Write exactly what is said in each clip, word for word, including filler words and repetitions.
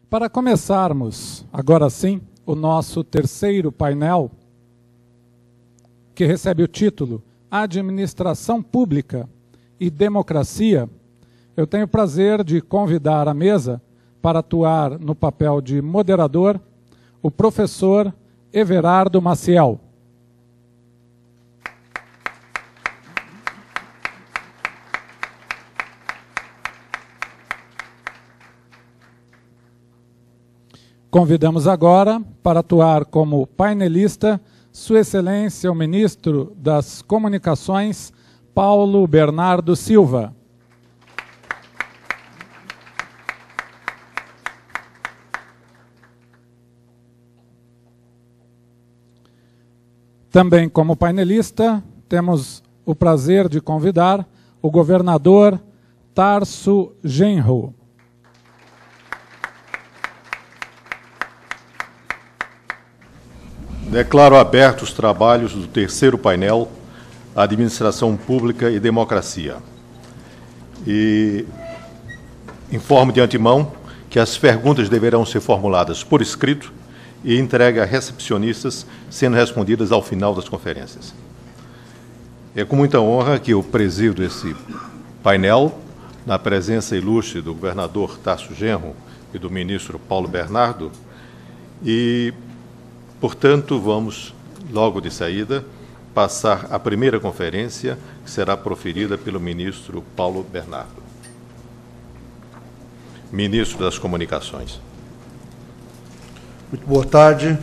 Para começarmos, agora sim, o nosso terceiro painel, que recebe o título Administração Pública e Democracia, eu tenho o prazer de convidar à mesa para atuar no papel de moderador o professor Everardo Maciel. Convidamos agora para atuar como painelista Sua Excelência o Ministro das Comunicações, Paulo Bernardo Silva. Também como painelista, temos o prazer de convidar o governador Tarso Genro. Declaro abertos os trabalhos do terceiro painel, Administração Pública e Democracia. E informo de antemão que as perguntas deverão ser formuladas por escrito e entregue a recepcionistas, sendo respondidas ao final das conferências. É com muita honra que eu presido esse painel, na presença ilustre do governador Tarso Genro e do ministro Paulo Bernardo, e portanto, vamos, logo de saída, passar a primeira conferência, que será proferida pelo ministro Paulo Bernardo, ministro das Comunicações. Muito boa tarde.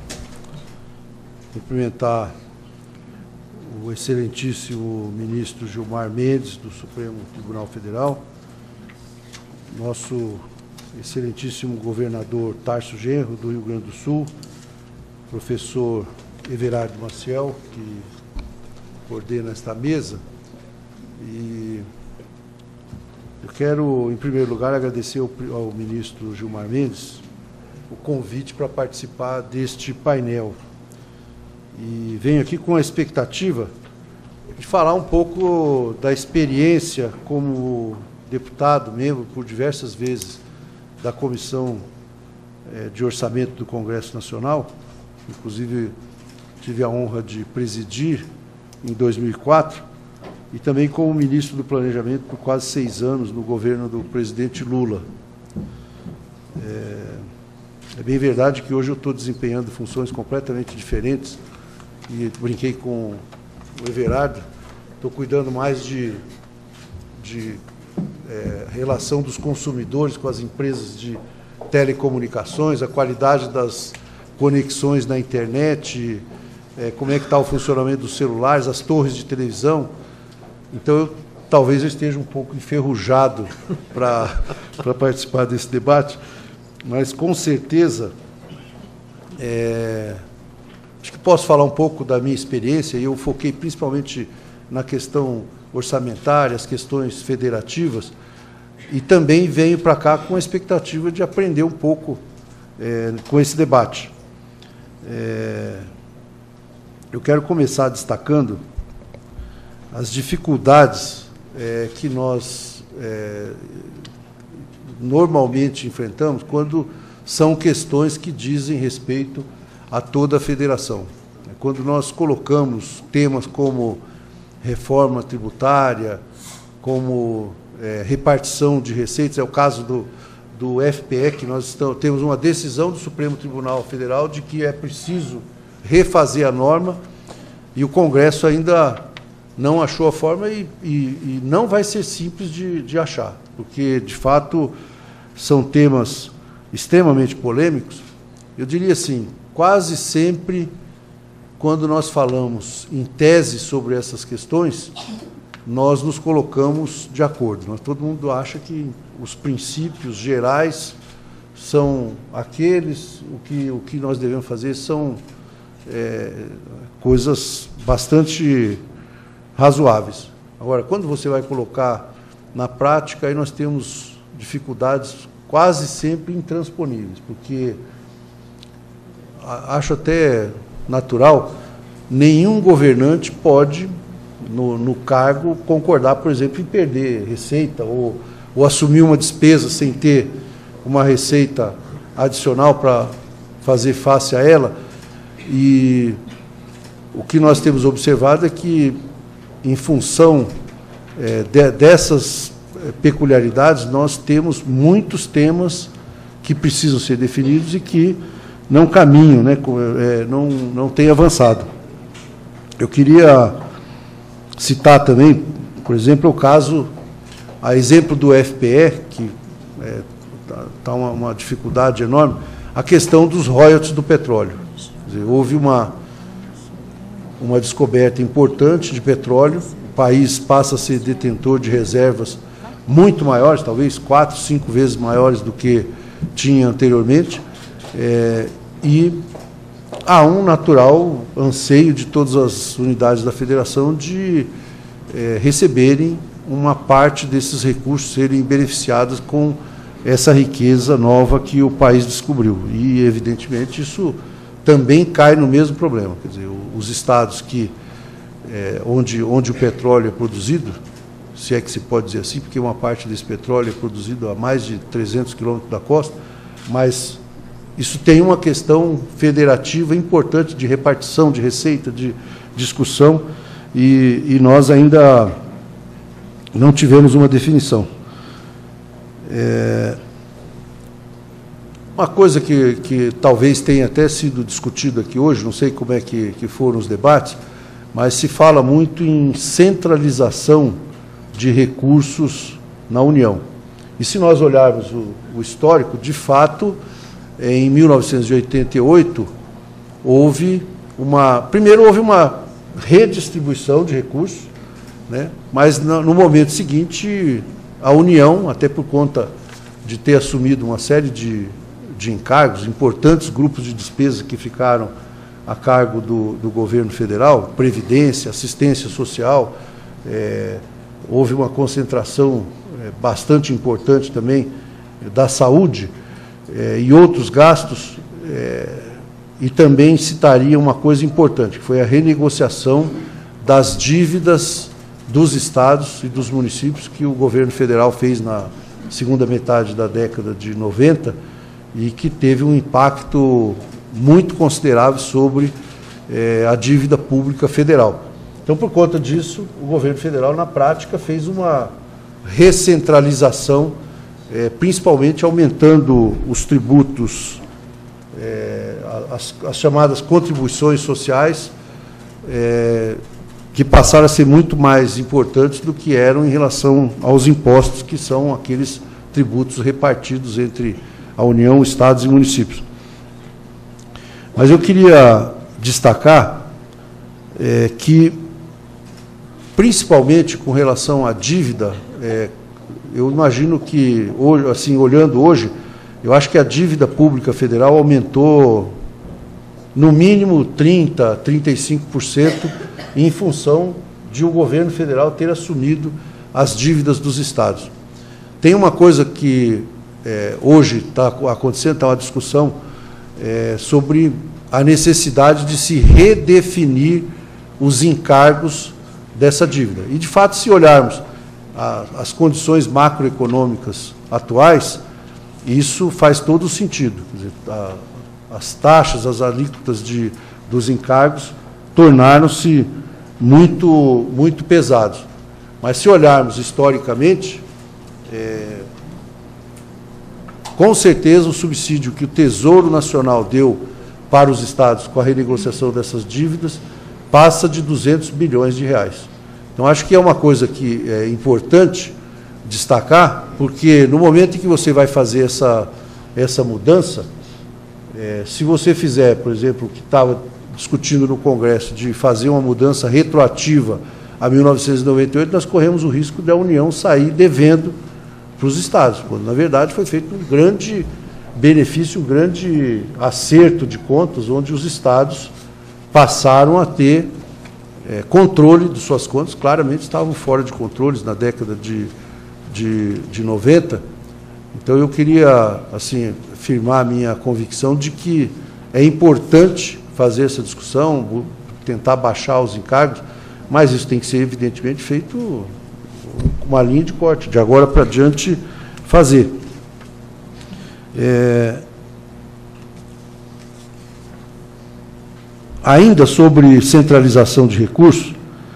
Cumprimentar o excelentíssimo ministro Gilmar Mendes, do Supremo Tribunal Federal, nosso excelentíssimo governador Tarso Genro, do Rio Grande do Sul, professor Everardo Maciel, que coordena esta mesa. E eu quero, em primeiro lugar, agradecer ao, ao ministro Gilmar Mendes o convite para participar deste painel. E venho aqui com a expectativa de falar um pouco da experiência como deputado, membro por diversas vezes da Comissão eh, de Orçamento do Congresso Nacional. Inclusive, tive a honra de presidir em dois mil e quatro, e também como ministro do Planejamento por quase seis anos no governo do presidente Lula. É, é bem verdade que hoje eu estou desempenhando funções completamente diferentes, e brinquei com o Everardo, estou cuidando mais de, de é, relação dos consumidores com as empresas de telecomunicações, a qualidade das conexões na internet, é, como é que está o funcionamento dos celulares, as torres de televisão. Então, eu, talvez eu esteja um pouco enferrujado para para participar desse debate, mas, com certeza, é, acho que posso falar um pouco da minha experiência, e eu foquei principalmente na questão orçamentária, as questões federativas, e também venho para cá com a expectativa de aprender um pouco é, com esse debate. É, eu quero começar destacando as dificuldades é, que nós é, normalmente enfrentamos quando são questões que dizem respeito a toda a federação. Quando nós colocamos temas como reforma tributária, como é, repartição de receitas, é o caso do do F P E, que nós estamos, temos uma decisão do Supremo Tribunal Federal de que é preciso refazer a norma, e o Congresso ainda não achou a forma, e, e, e não vai ser simples de, de achar, porque, de fato, são temas extremamente polêmicos. Eu diria assim, quase sempre, quando nós falamos em tese sobre essas questões, nós nos colocamos de acordo. Nós, todo mundo acha que os princípios gerais são aqueles, o que, o que nós devemos fazer são é, coisas bastante razoáveis. Agora, quando você vai colocar na prática, aí nós temos dificuldades quase sempre intransponíveis, porque acho até natural, nenhum governante pode, no, no cargo, concordar, por exemplo, em perder receita ou, ou assumir uma despesa sem ter uma receita adicional para fazer face a ela, e o que nós temos observado é que, em função é, de, dessas peculiaridades, nós temos muitos temas que precisam ser definidos e que não caminham, né, é, não, não têm avançado. Eu queria citar também, por exemplo, o caso, a exemplo do F P E, que está é, tá uma, uma dificuldade enorme, a questão dos royalties do petróleo. Quer dizer, houve uma, uma descoberta importante de petróleo, o país passa a ser detentor de reservas muito maiores, talvez quatro, cinco vezes maiores do que tinha anteriormente, é, e há um natural anseio de todas as unidades da federação de é, receberem uma parte desses recursos, serem beneficiadas com essa riqueza nova que o país descobriu. E, evidentemente, isso também cai no mesmo problema. Quer dizer, os estados que, é, onde, onde o petróleo é produzido, se é que se pode dizer assim, porque uma parte desse petróleo é produzido a mais de trezentos quilômetros da costa, mas isso tem uma questão federativa importante de repartição de receita, de discussão, e, e nós ainda não tivemos uma definição. É, uma coisa que, que talvez tenha até sido discutida aqui hoje, não sei como é que, que foram os debates, mas se fala muito em centralização de recursos na União. E se nós olharmos o, o histórico, de fato, em mil novecentos e oitenta e oito, houve uma... Primeiro, houve uma redistribuição de recursos, né? Mas no, no momento seguinte, a União, até por conta de ter assumido uma série de, de encargos, importantes grupos de despesa que ficaram a cargo do, do governo federal, previdência, assistência social, é, houve uma concentração é, bastante importante também da saúde é, e outros gastos, é, e também citaria uma coisa importante, que foi a renegociação das dívidas dos estados e dos municípios que o governo federal fez na segunda metade da década de noventa e que teve um impacto muito considerável sobre eh, a dívida pública federal. Então, por conta disso, o governo federal, na prática, fez uma recentralização, eh, principalmente aumentando os tributos, eh, as, as chamadas contribuições sociais, eh, que passaram a ser muito mais importantes do que eram em relação aos impostos, que são aqueles tributos repartidos entre a União, estados e municípios. Mas eu queria destacar é, que, principalmente com relação à dívida, é, eu imagino que, hoje, assim, olhando hoje, eu acho que a dívida pública federal aumentou no mínimo trinta por cento, trinta e cinco por cento, em função de o governo federal ter assumido as dívidas dos estados. Tem uma coisa que é, hoje está acontecendo, está uma discussão é, sobre a necessidade de se redefinir os encargos dessa dívida. E, de fato, se olharmos a, as condições macroeconômicas atuais, isso faz todo o sentido. Quer dizer, a, as taxas, as alíquotas de, dos encargos tornaram-se muito, muito pesados. Mas, se olharmos historicamente, é, com certeza o subsídio que o Tesouro Nacional deu para os estados com a renegociação dessas dívidas passa de duzentos bilhões de reais. Então, acho que é uma coisa que é importante destacar, porque no momento em que você vai fazer essa, essa mudança, é, se você fizer, por exemplo, o que estava discutindo no Congresso, de fazer uma mudança retroativa a mil novecentos e noventa e oito, nós corremos o risco da União sair devendo para os estados, quando, na verdade, foi feito um grande benefício, um grande acerto de contas, onde os estados passaram a ter é, controle de suas contas. Claramente estavam fora de controles na década de, de, de noventa. Então, eu queria, assim, afirmar a minha convicção de que é importante fazer essa discussão, tentar baixar os encargos, mas isso tem que ser, evidentemente, feito com uma linha de corte, de agora para diante fazer. É, ainda sobre centralização de recursos,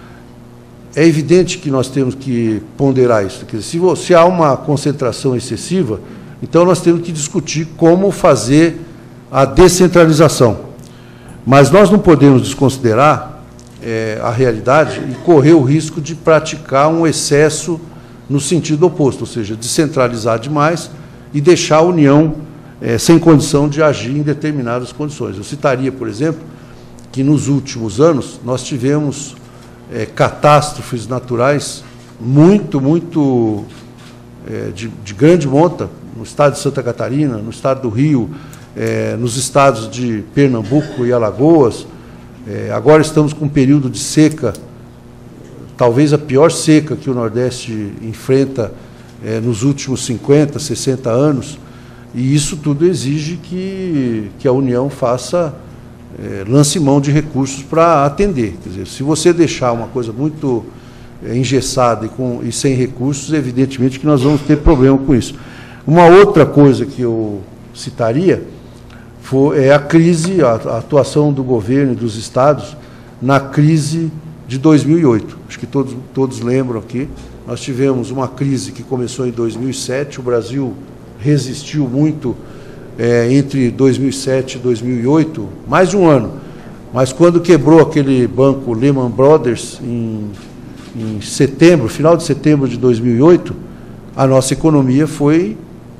é evidente que nós temos que ponderar isso. Quer dizer, se, você, se há uma concentração excessiva, então nós temos que discutir como fazer a descentralização. Mas nós não podemos desconsiderar é, a realidade e correr o risco de praticar um excesso no sentido oposto, ou seja, descentralizar demais e deixar a União é, sem condição de agir em determinadas condições. Eu citaria, por exemplo, que nos últimos anos nós tivemos é, catástrofes naturais muito, muito é, de, de grande monta, no estado de Santa Catarina, no estado do Rio, é, nos estados de Pernambuco e Alagoas. É, agora estamos com um período de seca, talvez a pior seca que o Nordeste enfrenta é, nos últimos cinquenta, sessenta anos, e isso tudo exige que, que a União faça, é, lance mão de recursos para atender. Quer dizer, se você deixar uma coisa muito é, engessada e, com, e sem recursos, evidentemente que nós vamos ter problema com isso. Uma outra coisa que eu citaria foi, é a crise, a, a atuação do governo e dos estados na crise de dois mil e oito. Acho que todos, todos lembram aqui. Nós tivemos uma crise que começou em dois mil e sete, o Brasil resistiu muito é, entre dois mil e sete e dois mil e oito, mais de um ano. Mas quando quebrou aquele banco Lehman Brothers, em, em setembro, final de setembro de dois mil e oito, a nossa economia foi...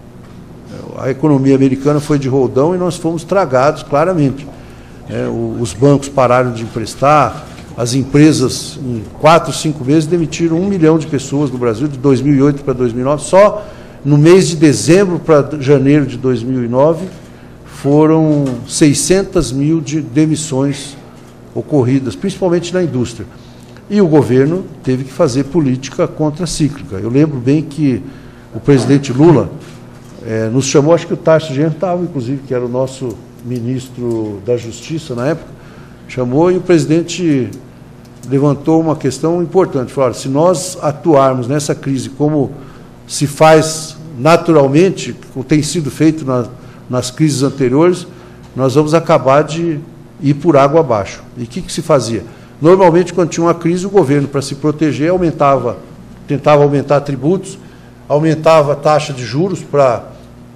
A economia americana foi de roldão e nós fomos tragados, claramente. É, os bancos pararam de emprestar, as empresas, em quatro, cinco meses, demitiram um milhão de pessoas no Brasil, de dois mil e oito para dois mil e nove. Só no mês de dezembro para janeiro de dois mil e nove, foram seiscentas mil de demissões ocorridas, principalmente na indústria. E o governo teve que fazer política contracíclica. Eu lembro bem que o presidente Lula é, nos chamou, acho que o Tarso Genro estava, inclusive, que era o nosso ministro da Justiça na época, chamou e o presidente levantou uma questão importante. Falou, olha, se nós atuarmos nessa crise como se faz naturalmente, como tem sido feito na, nas crises anteriores, nós vamos acabar de ir por água abaixo. E o que, que se fazia? Normalmente, quando tinha uma crise, o governo, para se proteger, aumentava, tentava aumentar tributos, aumentava a taxa de juros para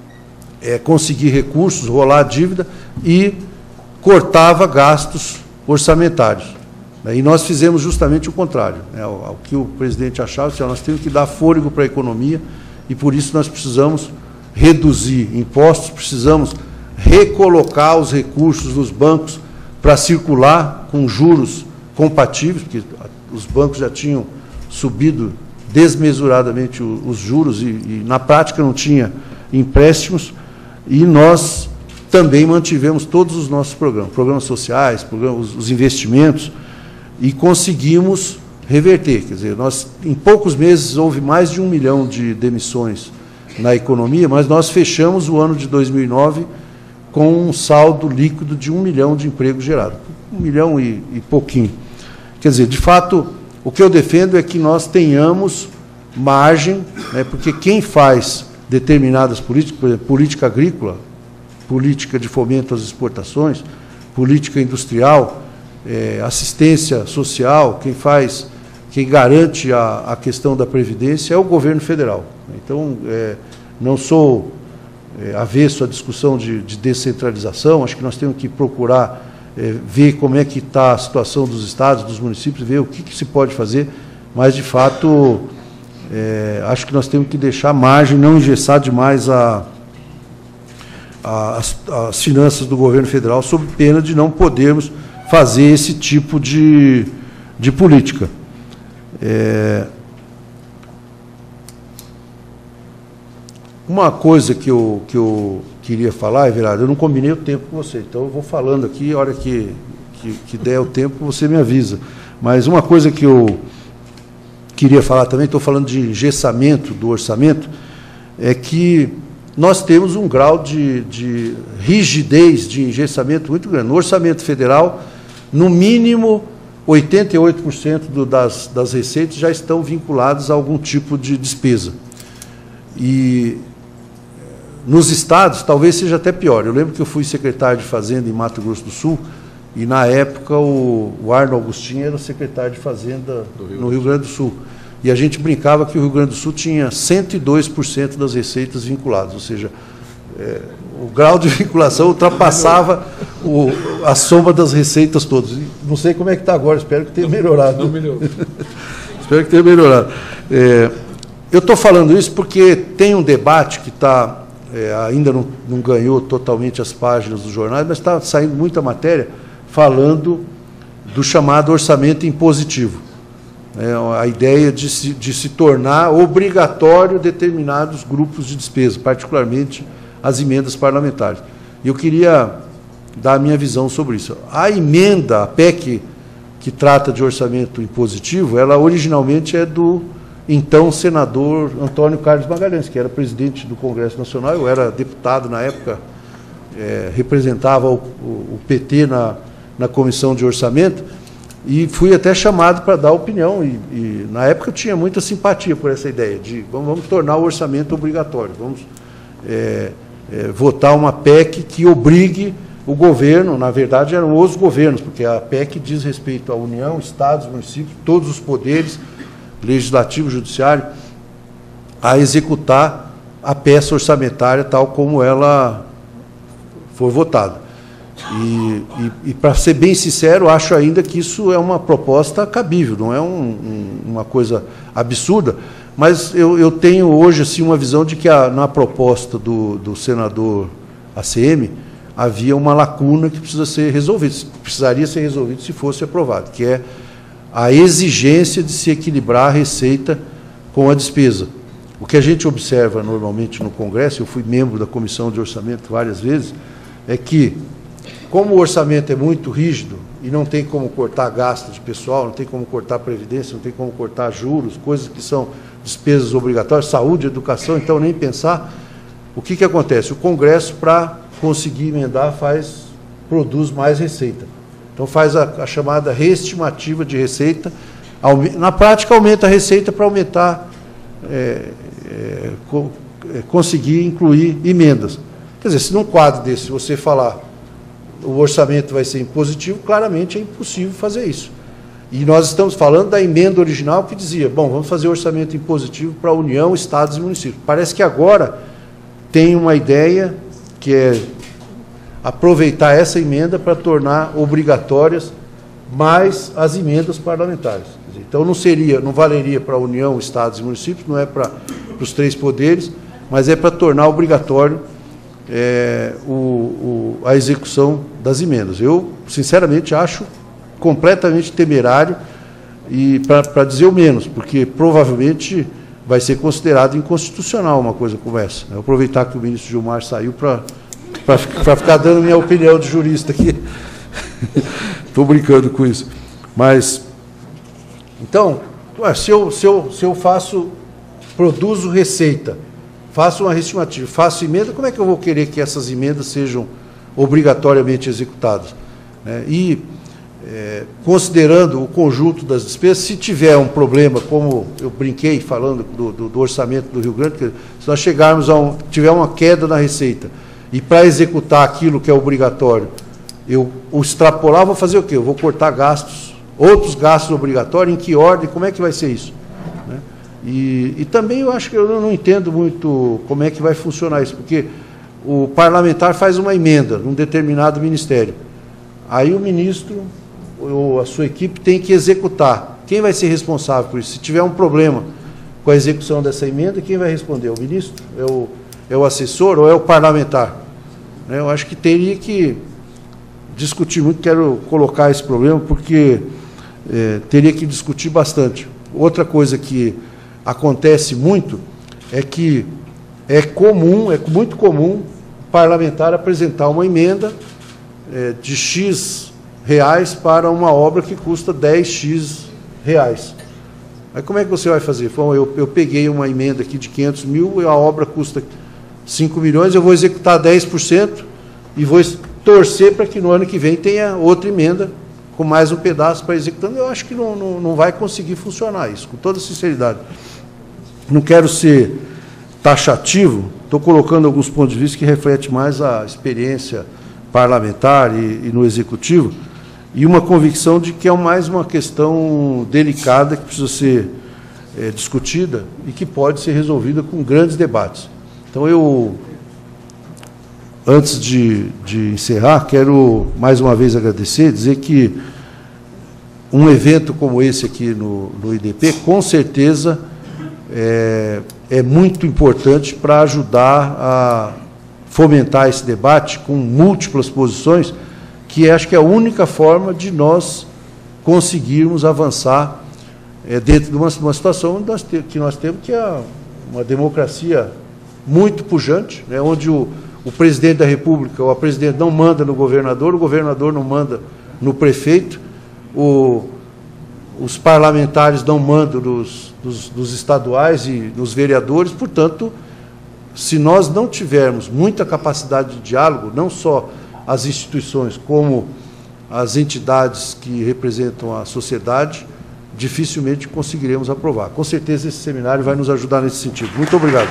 é, conseguir recursos, rolar a dívida e cortava gastos orçamentários. E nós fizemos justamente o contrário. Né? O, o que o presidente achava, assim, ó, nós temos que dar fôlego para a economia e, por isso, nós precisamos reduzir impostos, precisamos recolocar os recursos dos bancos para circular com juros compatíveis, porque os bancos já tinham subido desmesuradamente os juros e, e na prática, não tinha empréstimos, e nós também mantivemos todos os nossos programas, programas sociais, programas, os investimentos, e conseguimos reverter. Quer dizer, nós, em poucos meses, houve mais de um milhão de demissões na economia, mas nós fechamos o ano de dois mil e nove com um saldo líquido de um milhão de empregos gerados. Um milhão e, e pouquinho. Quer dizer, de fato, o que eu defendo é que nós tenhamos margem, né, porque quem faz determinadas políticas, por exemplo, política agrícola, política de fomento às exportações, política industrial, é, assistência social, quem faz, quem garante a, a questão da Previdência é o governo federal. Então, é, não sou é, avesso à discussão de, de descentralização, acho que nós temos que procurar é, ver como é que está a situação dos estados, dos municípios, ver o que, que se pode fazer, mas, de fato, é, acho que nós temos que deixar margem, não engessar demais a, a, as, as finanças do governo federal, sob pena de não podermos fazer esse tipo de, de política. É, uma coisa que eu, que eu queria falar, Everardo, eu não combinei o tempo com você, então eu vou falando aqui, a hora que, que, que der o tempo, você me avisa. Mas uma coisa que eu queria falar também, estou falando de engessamento do orçamento, é que nós temos um grau de, de rigidez de engessamento muito grande. No orçamento federal, no mínimo, oitenta e oito por cento do, das, das receitas já estão vinculadas a algum tipo de despesa. E nos estados, talvez seja até pior. Eu lembro que eu fui secretário de Fazenda em Mato Grosso do Sul, e na época o, o Arno Augustin era o secretário de Fazenda Rio no Rio Grande do Sul. E a gente brincava que o Rio Grande do Sul tinha cento e dois por cento das receitas vinculadas, ou seja, é, o grau de vinculação ultrapassava o, a soma das receitas todas. Não sei como é que está agora, espero que tenha melhorado. Não melhorou. Espero que tenha melhorado. É, eu estou falando isso porque tem um debate que está, é, ainda não, não ganhou totalmente as páginas dos jornais, mas está saindo muita matéria falando do chamado orçamento impositivo. É, a ideia de se, de se tornar obrigatório determinados grupos de despesa, particularmente as emendas parlamentares. E eu queria dar a minha visão sobre isso. A emenda, a P E C, que trata de orçamento impositivo, ela originalmente é do então senador Antônio Carlos Magalhães, que era presidente do Congresso Nacional, eu era deputado na época, é, representava o, o, o P T na, na Comissão de Orçamento, e fui até chamado para dar opinião, e, e na época eu tinha muita simpatia por essa ideia de vamos, vamos tornar o orçamento obrigatório, vamos é, é, votar uma P E C que obrigue o governo, na verdade eram os governos, porque a P E C diz respeito à União, Estados, municípios, todos os poderes, legislativo, judiciário, a executar a peça orçamentária tal como ela for votada. E, e, e para ser bem sincero, acho ainda que isso é uma proposta cabível, não é um, um, uma coisa absurda, mas eu, eu tenho hoje assim, uma visão de que a, na proposta do, do senador A C M havia uma lacuna que precisa ser resolvida, precisaria ser resolvida se fosse aprovado, que é a exigência de se equilibrar a receita com a despesa. O que a gente observa normalmente no Congresso, eu fui membro da Comissão de Orçamento várias vezes, é que, como o orçamento é muito rígido e não tem como cortar gastos de pessoal, não tem como cortar previdência, não tem como cortar juros, coisas que são despesas obrigatórias, saúde, educação, então nem pensar, o que, que acontece? O Congresso, para conseguir emendar, faz, produz mais receita. Então faz a, a chamada reestimativa de receita, na prática aumenta a receita para aumentar, é, é, co, é, conseguir incluir emendas. Quer dizer, se num quadro desse você falar o orçamento vai ser impositivo, claramente é impossível fazer isso. E nós estamos falando da emenda original que dizia, bom, vamos fazer orçamento impositivo para a União, Estados e municípios. Parece que agora tem uma ideia que é aproveitar essa emenda para tornar obrigatórias mais as emendas parlamentares. Então não seria, não valeria para a União, Estados e municípios, não é para, para os três poderes, mas é para tornar obrigatório é, o, o, a execução das emendas. Eu, sinceramente, acho completamente temerário, e para dizer o menos, porque provavelmente vai ser considerado inconstitucional uma coisa como essa. Eu vou aproveitar que o ministro Gilmar saiu para para ficar dando minha opinião de jurista aqui. Estou brincando com isso. Mas, então, ué, se, eu, se, eu, se eu faço, produzo receita, faço uma reestimativa, faço emenda, como é que eu vou querer que essas emendas sejam obrigatoriamente executadas? É, e, é, considerando o conjunto das despesas, se tiver um problema, como eu brinquei falando do, do, do orçamento do Rio Grande, que se nós chegarmos a um, tiver uma queda na receita, e para executar aquilo que é obrigatório, eu o extrapolar, vou fazer o quê? Eu vou cortar gastos, outros gastos obrigatórios, em que ordem, como é que vai ser isso? Né? E, e também eu acho que eu não, não entendo muito como é que vai funcionar isso, porque o parlamentar faz uma emenda num determinado ministério, aí o ministro ou a sua equipe tem que executar. Quem vai ser responsável por isso? Se tiver um problema com a execução dessa emenda, quem vai responder? O ministro? É o É o assessor ou é o parlamentar? Eu acho que teria que discutir muito, quero colocar esse problema, porque é, teria que discutir bastante. Outra coisa que acontece muito é que é comum, é muito comum o parlamentar apresentar uma emenda é, de X reais para uma obra que custa dez X reais. Aí como é que você vai fazer? Bom, eu, eu peguei uma emenda aqui de quinhentos mil e a obra custa cinco milhões, eu vou executar dez por cento e vou torcer para que no ano que vem tenha outra emenda com mais um pedaço para executar. Eu acho que não, não, não vai conseguir funcionar isso, com toda sinceridade. Não quero ser taxativo, estou colocando alguns pontos de vista que refletem mais a experiência parlamentar e, e no executivo. e uma convicção de que é mais uma questão delicada que precisa ser é, discutida e que pode ser resolvida com grandes debates. Então, eu, antes de, de encerrar, quero mais uma vez agradecer, dizer que um evento como esse aqui no, no I D P, com certeza, é, é muito importante para ajudar a fomentar esse debate com múltiplas posições, que acho que é a única forma de nós conseguirmos avançar é, dentro de uma, uma situação onde nós te, que nós temos, que é uma democracia muito pujante, né, onde o, o presidente da República ou a presidente não manda no governador, o governador não manda no prefeito, o, os parlamentares não mandam nos, nos, nos estaduais e nos vereadores. Portanto, se nós não tivermos muita capacidade de diálogo, não só as instituições como as entidades que representam a sociedade, dificilmente conseguiremos aprovar. Com certeza esse seminário vai nos ajudar nesse sentido. Muito obrigado.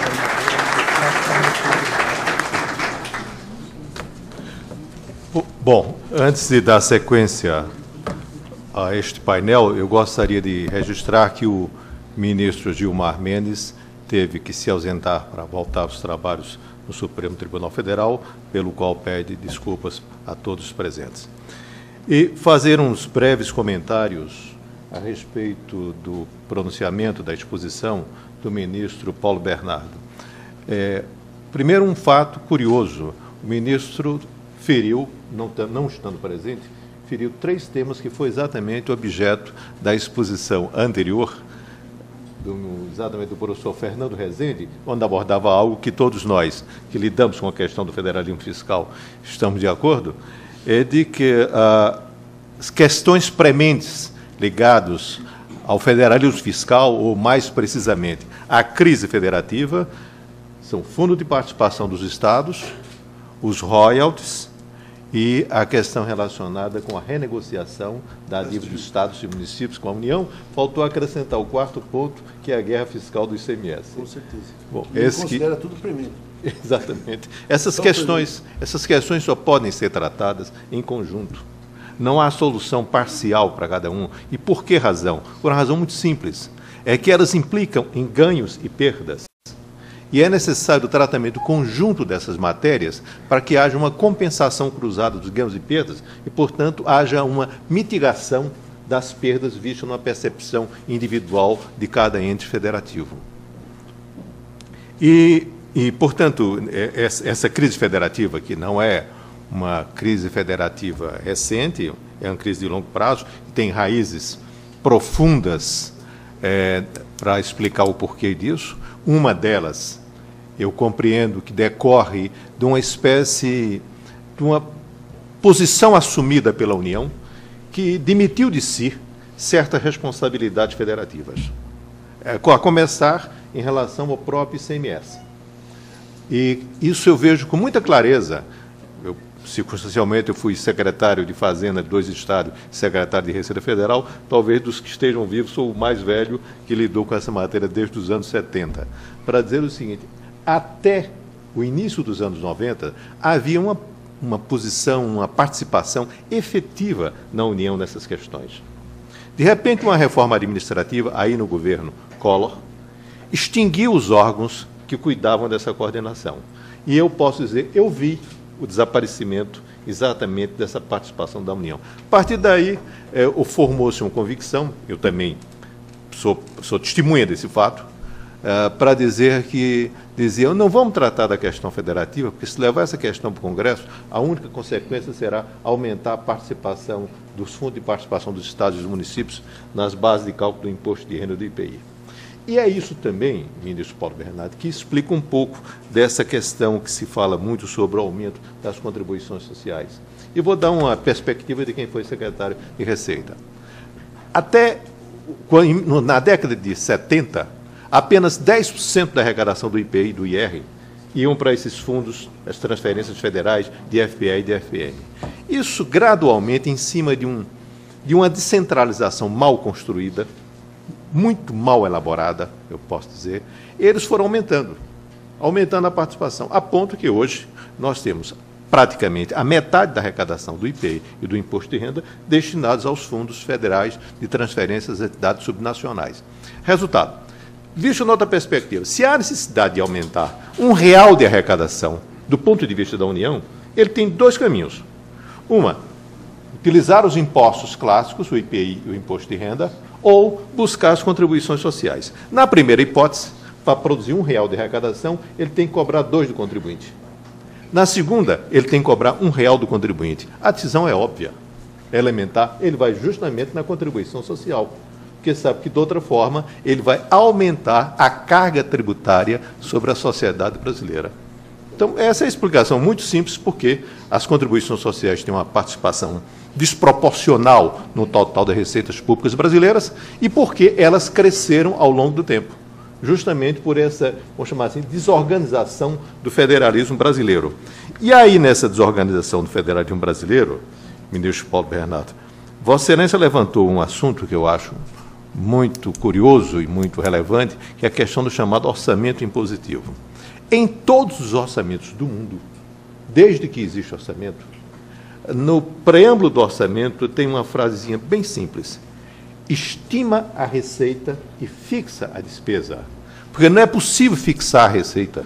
Bom, antes de dar sequência a este painel, eu gostaria de registrar que o ministro Gilmar Mendes teve que se ausentar para voltar aos trabalhos no Supremo Tribunal Federal, pelo qual pede desculpas a todos os presentes. E fazer uns breves comentários a respeito do pronunciamento da exposição do ministro Paulo Bernardo. É, primeiro, um fato curioso. O ministro feriu, não, não estando presente, feriu três temas que foi exatamente o objeto da exposição anterior, do, exatamente do professor Fernando Rezende, onde abordava algo que todos nós, que lidamos com a questão do federalismo fiscal, estamos de acordo, é de que ah, as questões prementes ligadas ao federalismo fiscal, ou mais precisamente à crise federativa, são fundo de participação dos estados, os royalties e a questão relacionada com a renegociação da dívida dos estados e municípios com a União. Faltou acrescentar o quarto ponto, que é a guerra fiscal do I C M S. Com certeza. Bom, e esse considera que... tudo premente. Exatamente. Essas questões, essas questões só podem ser tratadas em conjunto. Não há solução parcial para cada um. E por que razão? Por uma razão muito simples. É que elas implicam em ganhos e perdas. E é necessário o tratamento conjunto dessas matérias para que haja uma compensação cruzada dos ganhos e perdas e, portanto, haja uma mitigação das perdas vistas numa percepção individual de cada ente federativo. E, e portanto, essa crise federativa, que não é uma crise federativa recente, é uma crise de longo prazo, que tem raízes profundas é, para explicar o porquê disso. Uma delas, eu compreendo que decorre de uma espécie, de uma posição assumida pela União, que demitiu de si certas responsabilidades federativas, é, a começar em relação ao próprio I C M S. E isso eu vejo com muita clareza. Eu, circunstancialmente, eu fui secretário de Fazenda de dois estados, secretário de Receita Federal. Talvez dos que estejam vivos, sou o mais velho que lidou com essa matéria desde os anos setenta. Para dizer o seguinte, até o início dos anos noventa, havia uma, uma posição, uma participação efetiva na União nessas questões. De repente, uma reforma administrativa, aí no governo Collor, extinguiu os órgãos que cuidavam dessa coordenação. E eu posso dizer, eu vi o desaparecimento exatamente dessa participação da União. A partir daí, é, formou-se uma convicção, eu também sou, sou testemunha desse fato, é, para dizer que, diziam, não vamos tratar da questão federativa, porque se levar essa questão para o Congresso, a única consequência será aumentar a participação dos fundos de participação dos estados e dos municípios nas bases de cálculo do imposto de renda do I P I. E é isso também, ministro Paulo Bernardo, que explica um pouco dessa questão que se fala muito sobre o aumento das contribuições sociais. E vou dar uma perspectiva de quem foi secretário de Receita. Até na década de setenta, apenas dez por cento da arrecadação do I P I e do I R iam para esses fundos, as transferências federais de F P E e de F P M. Isso gradualmente, em cima de, um, de uma descentralização mal construída, muito mal elaborada, eu posso dizer, eles foram aumentando, aumentando a participação, a ponto que hoje nós temos praticamente a metade da arrecadação do I P I e do Imposto de Renda destinados aos fundos federais de transferências às entidades subnacionais. Resultado, visto noutra perspectiva, se há necessidade de aumentar um real de arrecadação do ponto de vista da União, ele tem dois caminhos. Uma, utilizar os impostos clássicos, o I P I e o Imposto de Renda, ou buscar as contribuições sociais. Na primeira hipótese, para produzir um real de arrecadação, ele tem que cobrar dois do contribuinte. Na segunda, ele tem que cobrar um real do contribuinte. A decisão é óbvia, é elementar, ele vai justamente na contribuição social, porque sabe que, de outra forma, ele vai aumentar a carga tributária sobre a sociedade brasileira. Então, essa é a explicação muito simples, porque as contribuições sociais têm uma participação desproporcional no total das receitas públicas brasileiras e porque elas cresceram ao longo do tempo, justamente por essa, vamos chamar assim, desorganização do federalismo brasileiro. E aí, nessa desorganização do federalismo brasileiro, ministro Paulo Bernardo, Vossa Excelência levantou um assunto que eu acho muito curioso e muito relevante, que é a questão do chamado orçamento impositivo. Em todos os orçamentos do mundo, desde que existe orçamento, no preâmbulo do orçamento tem uma frasezinha bem simples: estima a receita e fixa a despesa. Porque não é possível fixar a receita.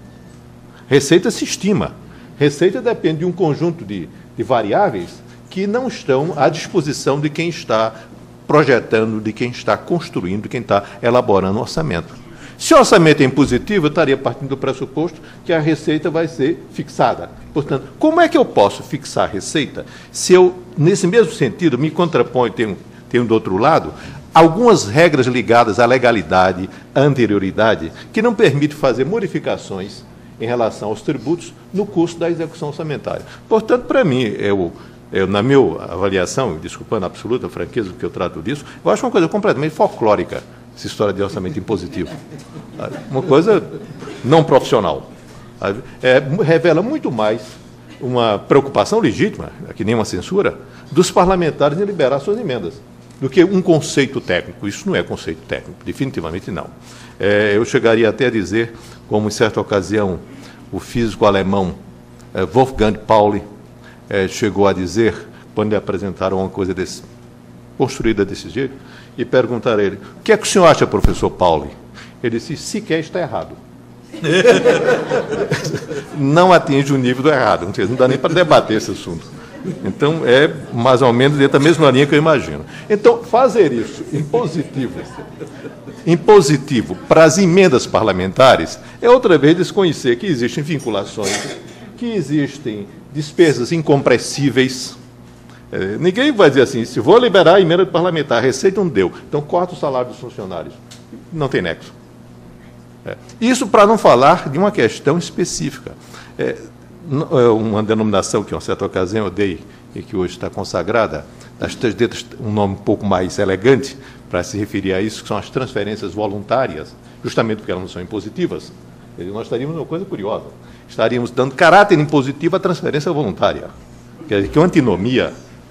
Receita se estima. Receita depende de um conjunto de, de variáveis que não estão à disposição de quem está projetando, de quem está construindo, de quem está elaborando o orçamento. Se o orçamento é impositivo, eu estaria partindo do pressuposto que a receita vai ser fixada. Portanto, como é que eu posso fixar a receita se eu, nesse mesmo sentido, me contraponho, tenho, tenho do outro lado, algumas regras ligadas à legalidade, à anterioridade, que não permitem fazer modificações em relação aos tributos no curso da execução orçamentária. Portanto, para mim, eu, eu, na minha avaliação, desculpando a absoluta franqueza do que eu trato disso, eu acho uma coisa completamente folclórica, essa história de orçamento impositivo. Uma coisa não profissional. É, revela muito mais uma preocupação legítima, que nem uma censura, dos parlamentares em liberar suas emendas, do que um conceito técnico. Isso não é conceito técnico, definitivamente não. É, eu chegaria até a dizer, como em certa ocasião o físico alemão é, Wolfgang Pauli é, chegou a dizer, quando lhe apresentaram uma coisa desse, construída desse jeito, e perguntaram a ele: o que é que o senhor acha, professor Pauli? Ele disse: sequer está errado. Não atinge o nível do errado, não dá nem para debater esse assunto. Então, é mais ou menos dentro da mesma linha que eu imagino. Então, fazer isso em positivo, em positivo para as emendas parlamentares, é outra vez desconhecer que existem vinculações, que existem despesas incompressíveis. É, ninguém vai dizer assim: se vou liberar a emenda parlamentar, a receita não deu, então corta o salário dos funcionários. Não tem nexo. É. Isso para não falar de uma questão específica. É, uma denominação que, em uma certa ocasião, eu dei e que hoje está consagrada, das três letras, um nome um pouco mais elegante para se referir a isso, que são as transferências voluntárias, justamente porque elas não são impositivas. Nós estaríamos numa coisa curiosa. Estaríamos dando caráter impositivo à transferência voluntária, que é uma antinomia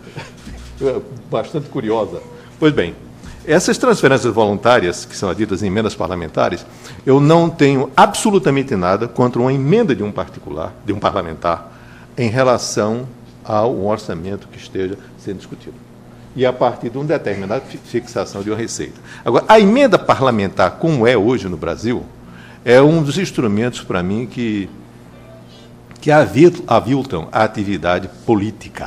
bastante curiosa. Pois bem, essas transferências voluntárias, que são ditas em emendas parlamentares, eu não tenho absolutamente nada contra uma emenda de um particular, de um parlamentar, em relação ao orçamento que esteja sendo discutido. E a partir de uma determinada fixação de uma receita. Agora, a emenda parlamentar, como é hoje no Brasil, é um dos instrumentos, para mim, que, que aviltam a atividade política.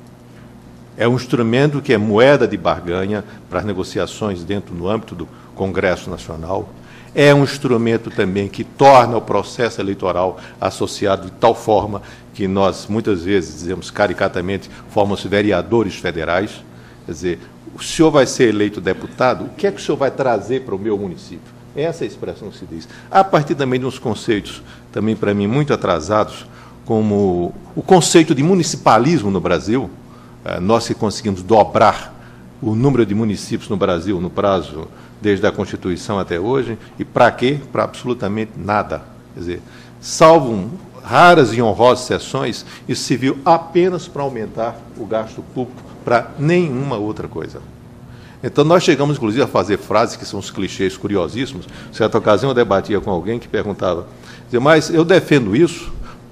É um instrumento que é moeda de barganha para as negociações dentro do âmbito do Congresso Nacional. É um instrumento também que torna o processo eleitoral associado de tal forma que nós, muitas vezes, dizemos caricatamente, formamos vereadores federais. Quer dizer, o senhor vai ser eleito deputado, o que é que o senhor vai trazer para o meu município? Essa é a expressão que se diz. A partir também de uns conceitos, também para mim, muito atrasados, como o conceito de municipalismo no Brasil. Nós que conseguimos dobrar o número de municípios no Brasil no prazo desde a Constituição até hoje, e para quê? Para absolutamente nada. Quer dizer, salvo raras e honrosas exceções, isso se viu apenas para aumentar o gasto público, para nenhuma outra coisa. Então, nós chegamos, inclusive, a fazer frases que são os clichês curiosíssimos. Certa ocasião, eu debatia com alguém que perguntava: mas eu defendo isso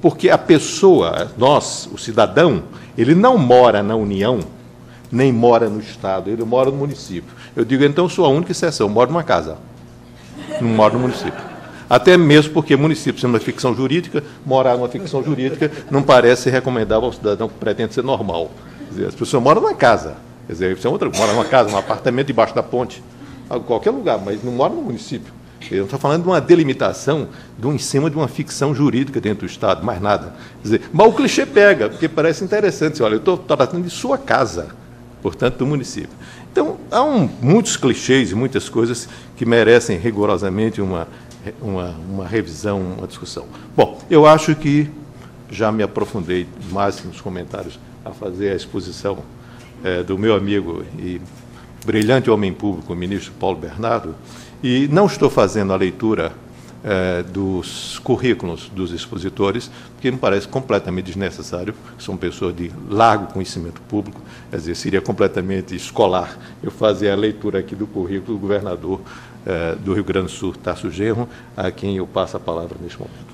Porque a pessoa, nós, o cidadão, ele não mora na União, nem mora no Estado, ele mora no município. Eu digo, então, eu sou a única exceção, eu moro numa casa, não moro no município. Até mesmo porque município, sendo uma ficção jurídica, morar numa ficção jurídica não parece recomendável ao cidadão que pretende ser normal. Quer dizer, as pessoas moram numa casa, quer dizer, você outra, mora numa casa, num apartamento debaixo da ponte, em qualquer lugar, mas não mora no município. Eu estou falando de uma delimitação de um, em cima de uma ficção jurídica dentro do Estado, mais nada. Quer dizer, mas o clichê pega, porque parece interessante. Assim, olha, eu estou tratando de sua casa, portanto, do município. Então, há um, muitos clichês e muitas coisas que merecem rigorosamente uma, uma, uma revisão, uma discussão. Bom, eu acho que já me aprofundei mais nos comentários a fazer a exposição é, do meu amigo e brilhante homem público, o ministro Paulo Bernardo, e não estou fazendo a leitura eh, dos currículos dos expositores, porque me parece completamente desnecessário, são pessoas de largo conhecimento público, quer dizer, seria completamente escolar eu fazer a leitura aqui do currículo do governador eh, do Rio Grande do Sul, Tarso Genro, a quem eu passo a palavra neste momento.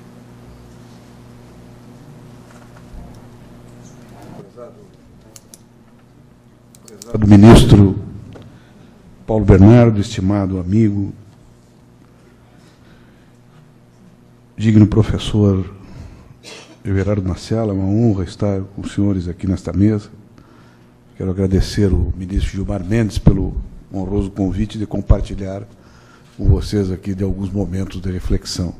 Do ministro Paulo Bernardo, estimado amigo, digno professor Everardo Marcelo, é uma honra estar com os senhores aqui nesta mesa. Quero agradecer ao ministro Gilmar Mendes pelo honroso convite de compartilhar com vocês aqui de alguns momentos de reflexão.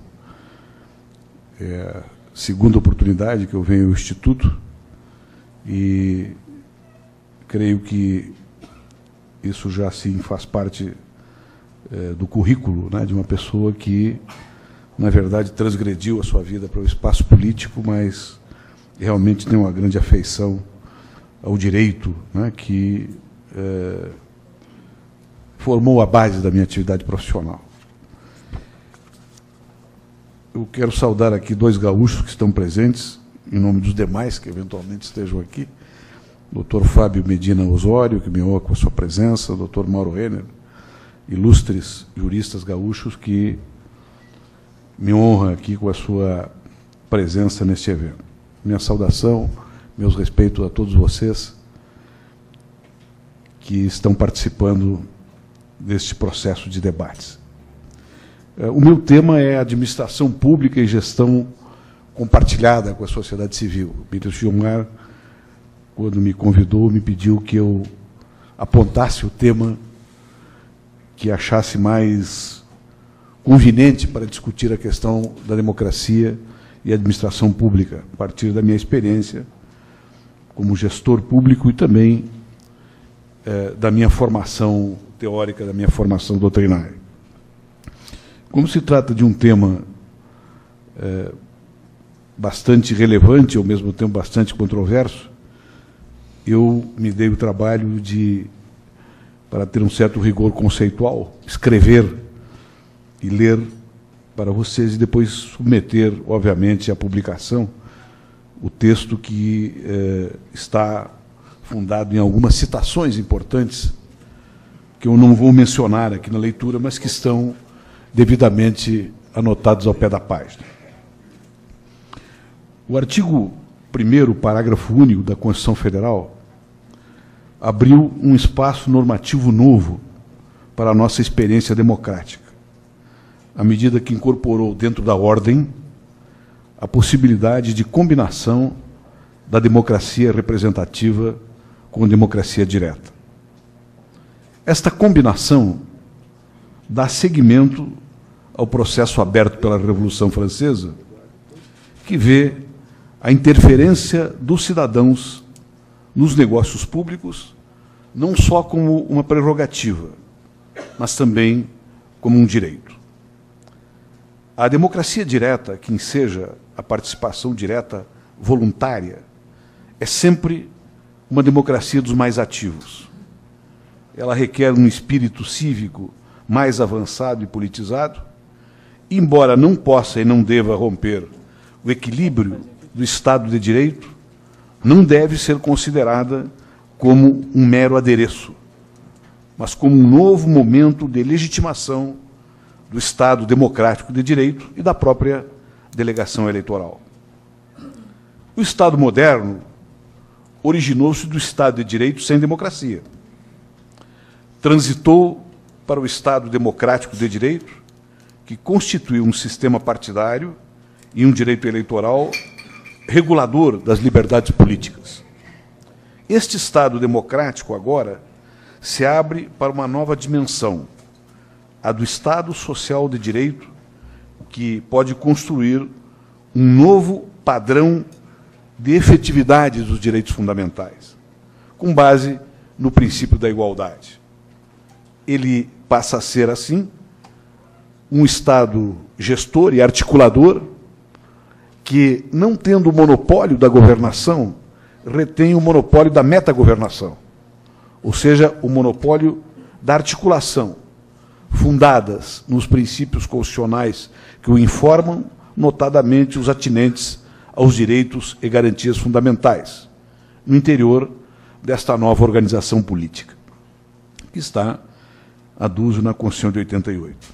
É a segunda oportunidade que eu venho ao Instituto e creio que isso já, sim, faz parte é, do currículo, né, de uma pessoa que, na verdade, transgrediu a sua vida para o espaço político, mas realmente tem uma grande afeição ao direito, né, que é, formou a base da minha atividade profissional. Eu quero saudar aqui dois gaúchos que estão presentes, em nome dos demais que eventualmente estejam aqui. doutor Fábio Medina Osório, que me honra com a sua presença, doutor Mauro Renner, ilustres juristas gaúchos que me honra aqui com a sua presença neste evento. Minha saudação, meus respeitos a todos vocês que estão participando deste processo de debates. O meu tema é administração pública e gestão compartilhada com a sociedade civil. O ministro Gilmar, quando me convidou, me pediu que eu apontasse o tema que achasse mais conveniente para discutir a questão da democracia e administração pública, a partir da minha experiência como gestor público e também eh, da minha formação teórica, da minha formação doutrinária. Como se trata de um tema eh, bastante relevante, ao mesmo tempo bastante controverso, eu me dei o trabalho de, para ter um certo rigor conceitual, escrever e ler para vocês e depois submeter, obviamente, à publicação o texto que eh, está fundado em algumas citações importantes que eu não vou mencionar aqui na leitura, mas que estão devidamente anotados ao pé da página. O artigo primeiro, parágrafo único da Constituição Federal, abriu um espaço normativo novo para a nossa experiência democrática, à medida que incorporou dentro da ordem a possibilidade de combinação da democracia representativa com a democracia direta. Esta combinação dá seguimento ao processo aberto pela Revolução Francesa, que vê a interferência dos cidadãos nos negócios públicos, não só como uma prerrogativa, mas também como um direito. A democracia direta, que enseja a participação direta voluntária, é sempre uma democracia dos mais ativos. Ela requer um espírito cívico mais avançado e politizado, e, embora não possa e não deva romper o equilíbrio do Estado de Direito, não deve ser considerada como um mero adereço, mas como um novo momento de legitimação do Estado democrático de Direito e da própria delegação eleitoral. O Estado moderno originou-se do Estado de Direito sem democracia. Transitou para o Estado democrático de direito, que constituiu um sistema partidário e um direito eleitoral regulador das liberdades políticas. Este Estado democrático, agora, se abre para uma nova dimensão, a do Estado social de direito, que pode construir um novo padrão de efetividade dos direitos fundamentais, com base no princípio da igualdade. Ele passa a ser, assim, um Estado gestor e articulador que, não tendo o monopólio da governação, retém o monopólio da metagovernação, ou seja, o monopólio da articulação, fundadas nos princípios constitucionais que o informam, notadamente os atinentes aos direitos e garantias fundamentais, no interior desta nova organização política, que está aduzo na Constituição de oitenta e oito.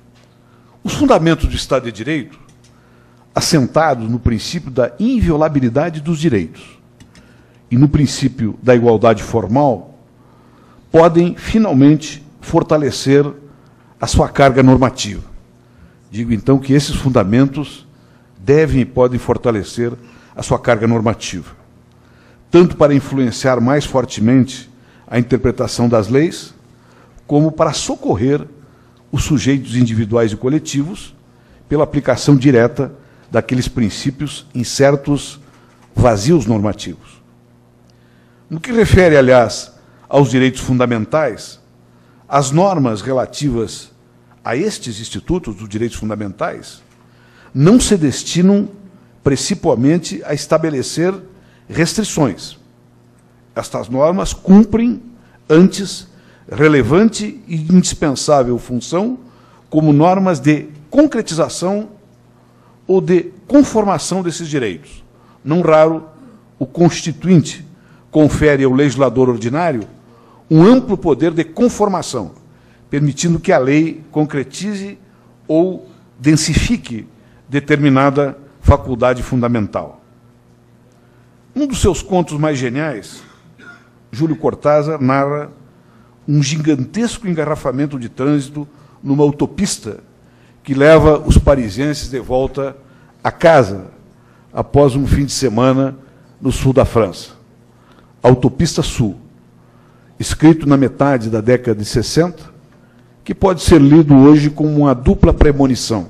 Os fundamentos do Estado de Direito, assentados no princípio da inviolabilidade dos direitos e no princípio da igualdade formal, podem, finalmente, fortalecer a sua carga normativa. Digo, então, que esses fundamentos devem e podem fortalecer a sua carga normativa, tanto para influenciar mais fortemente a interpretação das leis, como para socorrer os sujeitos individuais e coletivos pela aplicação direta daqueles princípios em certos vazios normativos. No que refere, aliás, aos direitos fundamentais, as normas relativas a estes institutos dos direitos fundamentais não se destinam principalmente a estabelecer restrições. Estas normas cumprem, antes, relevante e indispensável função como normas de concretização ou de conformação desses direitos. Não raro, o Constituinte confere ao legislador ordinário um amplo poder de conformação, permitindo que a lei concretize ou densifique determinada faculdade fundamental. Um dos seus contos mais geniais, Júlio Cortázar narra um gigantesco engarrafamento de trânsito numa autopista que leva os parisienses de volta a casa após um fim de semana no sul da França. Autopista Sul, escrito na metade da década de sessenta, que pode ser lido hoje como uma dupla premonição.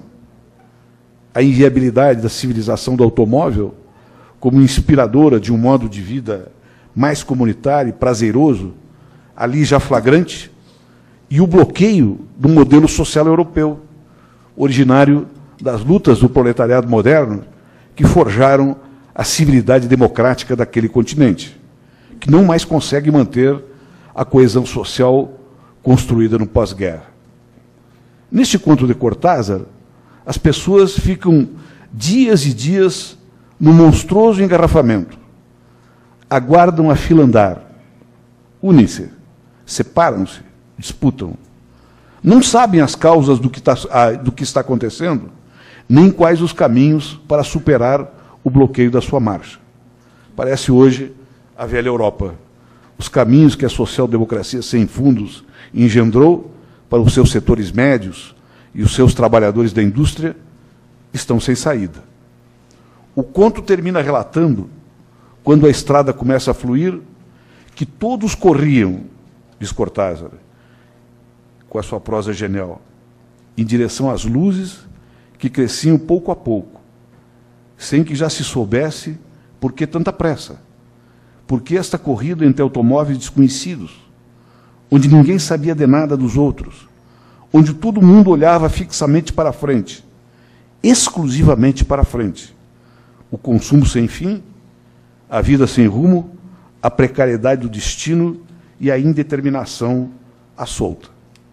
A inviabilidade da civilização do automóvel, como inspiradora de um modo de vida mais comunitário e prazeroso, ali já flagrante, e o bloqueio do modelo social europeu, originário das lutas do proletariado moderno, que forjaram a civilidade democrática daquele continente, que não mais consegue manter a coesão social construída no pós-guerra. Neste conto de Cortázar, as pessoas ficam dias e dias no monstruoso engarrafamento, aguardam a fila andar, unem-se, separam-se, disputam. Não sabem as causas do que, tá, do que está acontecendo, nem quais os caminhos para superar o bloqueio da sua marcha. Parece hoje a velha Europa. Os caminhos que a social-democracia sem fundos engendrou para os seus setores médios e os seus trabalhadores da indústria estão sem saída. O conto termina relatando, quando a estrada começa a fluir, que todos corriam, diz Cortázar, com a sua prosa genial, em direção às luzes que cresciam pouco a pouco, sem que já se soubesse por que tanta pressa, por que esta corrida entre automóveis desconhecidos, onde ninguém sabia de nada dos outros, onde todo mundo olhava fixamente para a frente, exclusivamente para a frente. O consumo sem fim, a vida sem rumo, a precariedade do destino e a indeterminação à solta.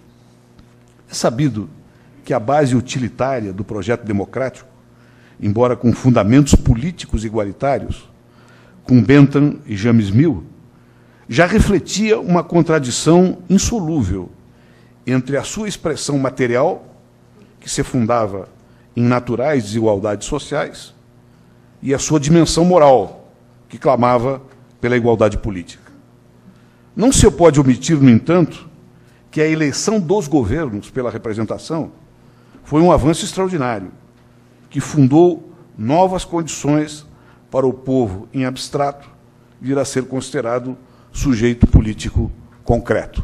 É sabido que a base utilitária do projeto democrático, embora com fundamentos políticos igualitários, com Bentham e James Mill, já refletia uma contradição insolúvel entre a sua expressão material, que se fundava em naturais desigualdades sociais, e a sua dimensão moral, que clamava pela igualdade política. Não se pode omitir, no entanto, que a eleição dos governos pela representação foi um avanço extraordinário, que fundou novas condições para o povo, em abstrato, vir a ser considerado sujeito político concreto.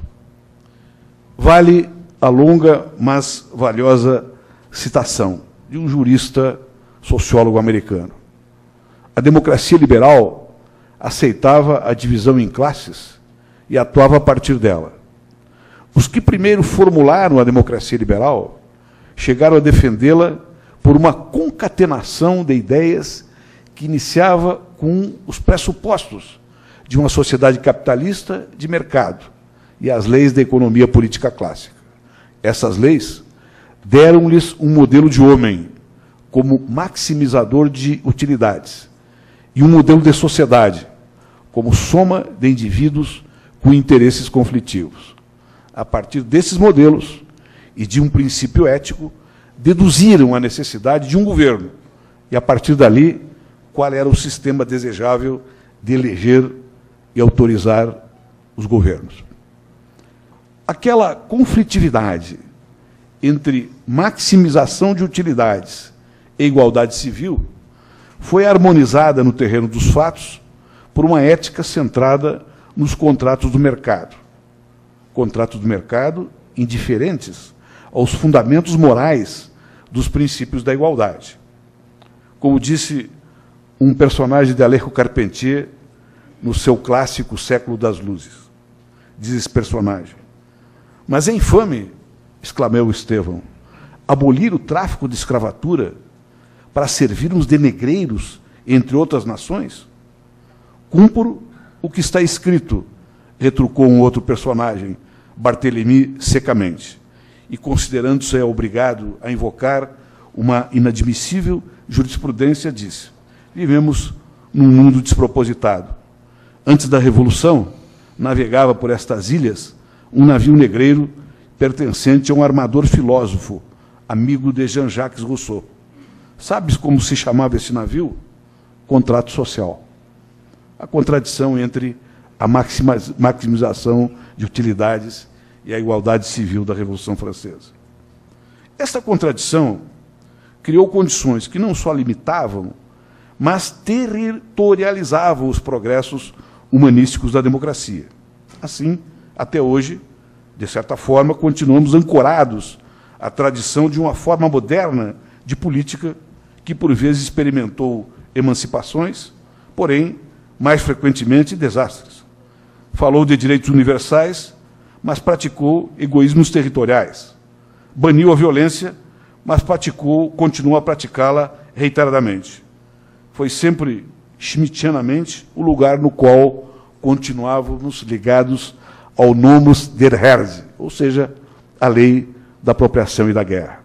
Vale a longa, mas valiosa citação de um jurista sociólogo americano. A democracia liberal aceitava a divisão em classes e atuava a partir dela. Os que primeiro formularam a democracia liberal chegaram a defendê-la por uma concatenação de ideias que iniciava com os pressupostos de uma sociedade capitalista de mercado e as leis da economia política clássica. Essas leis deram-lhes um modelo de homem como maximizador de utilidades e um modelo de sociedade como soma de indivíduos com interesses conflitivos. A partir desses modelos e de um princípio ético, deduziram a necessidade de um governo e, a partir dali, qual era o sistema desejável de eleger e autorizar os governos. Aquela conflitividade entre maximização de utilidades e igualdade civil foi harmonizada no terreno dos fatos por uma ética centrada nos contratos do mercado. Contratos do mercado indiferentes aos fundamentos morais dos princípios da igualdade. Como disse um personagem de Alejo Carpentier no seu clássico Século das Luzes. Diz esse personagem: mas é infame, exclamou Estevão, abolir o tráfico de escravatura para servirmos de negreiros entre outras nações? Cumpro o que está escrito, retrucou um outro personagem, Barthélemy, secamente, e considerando-se obrigado a invocar uma inadmissível jurisprudência, disse: vivemos num mundo despropositado. Antes da Revolução, navegava por estas ilhas um navio negreiro pertencente a um armador filósofo, amigo de Jean-Jacques Rousseau. Sabes como se chamava esse navio? Contrato social. A contradição entre a maximização de utilidades e a igualdade civil da Revolução Francesa. Esta contradição criou condições que não só limitavam, mas territorializavam os progressos humanísticos da democracia. Assim, até hoje, de certa forma, continuamos ancorados à tradição de uma forma moderna de política que, por vezes, experimentou emancipações, porém, mais frequentemente, desastres. Falou de direitos universais, mas praticou egoísmos territoriais. Baniu a violência, mas praticou, continuou a praticá-la reiteradamente. Foi sempre, schmittianamente, o lugar no qual continuávamos ligados ao Nomus der Herse, ou seja, a lei da apropriação e da guerra.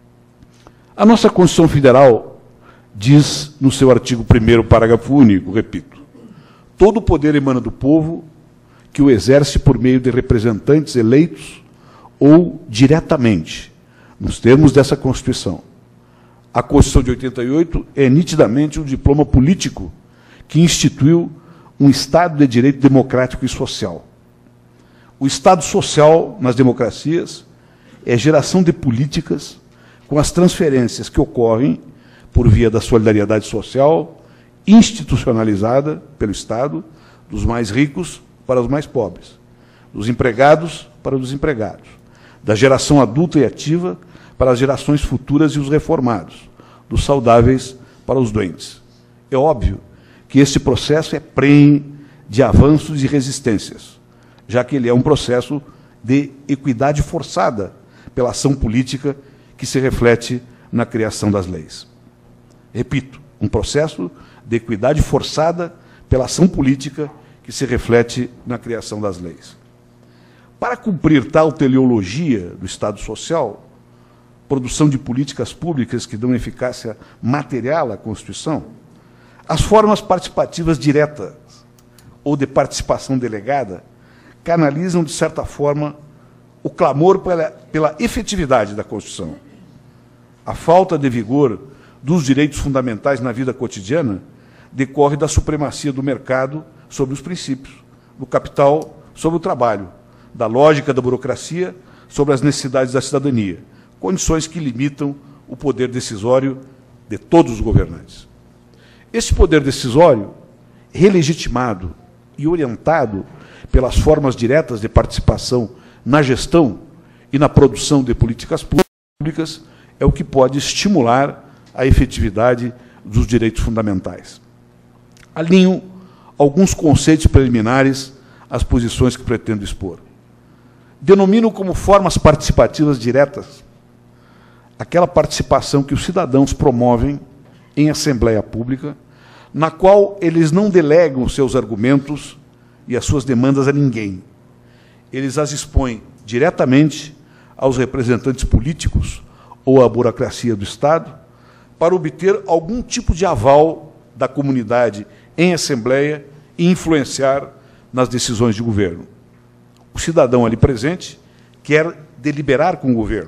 A nossa Constituição Federal diz, no seu artigo primeiro, parágrafo único, repito, todo o poder emana do povo, que o exerce por meio de representantes eleitos ou diretamente, nos termos dessa Constituição. A Constituição de oitenta e oito é nitidamente um diploma político que instituiu um Estado de direito democrático e social. O Estado social, nas democracias, é geração de políticas com as transferências que ocorrem por via da solidariedade social, institucionalizada pelo Estado, dos mais ricos para os mais pobres, dos empregados para os desempregados, da geração adulta e ativa para as gerações futuras e os reformados, dos saudáveis para os doentes. É óbvio que esse processo é prenhe de avanços e resistências, já que ele é um processo de equidade forçada pela ação política que se reflete na criação das leis. Repito, um processo de equidade forçada pela ação política que se reflete na criação das leis. Para cumprir tal teleologia do Estado social, produção de políticas públicas que dão eficácia material à Constituição, as formas participativas diretas ou de participação delegada canalizam, de certa forma, o clamor pela, pela efetividade da Constituição. A falta de vigor dos direitos fundamentais na vida cotidiana decorre da supremacia do mercado sobre os princípios, do capital sobre o trabalho, da lógica da burocracia sobre as necessidades da cidadania, condições que limitam o poder decisório de todos os governantes. Esse poder decisório, relegitimado e orientado pelas formas diretas de participação na gestão e na produção de políticas públicas, é o que pode estimular a efetividade dos direitos fundamentais. Alinho alguns conceitos preliminares às posições que pretendo expor. Denomino como formas participativas diretas aquela participação que os cidadãos promovem em assembleia pública, na qual eles não delegam os seus argumentos e as suas demandas a ninguém. Eles as expõem diretamente aos representantes políticos ou à burocracia do Estado para obter algum tipo de aval da comunidade em assembleia e influenciar nas decisões de governo. O cidadão ali presente quer deliberar com o governo,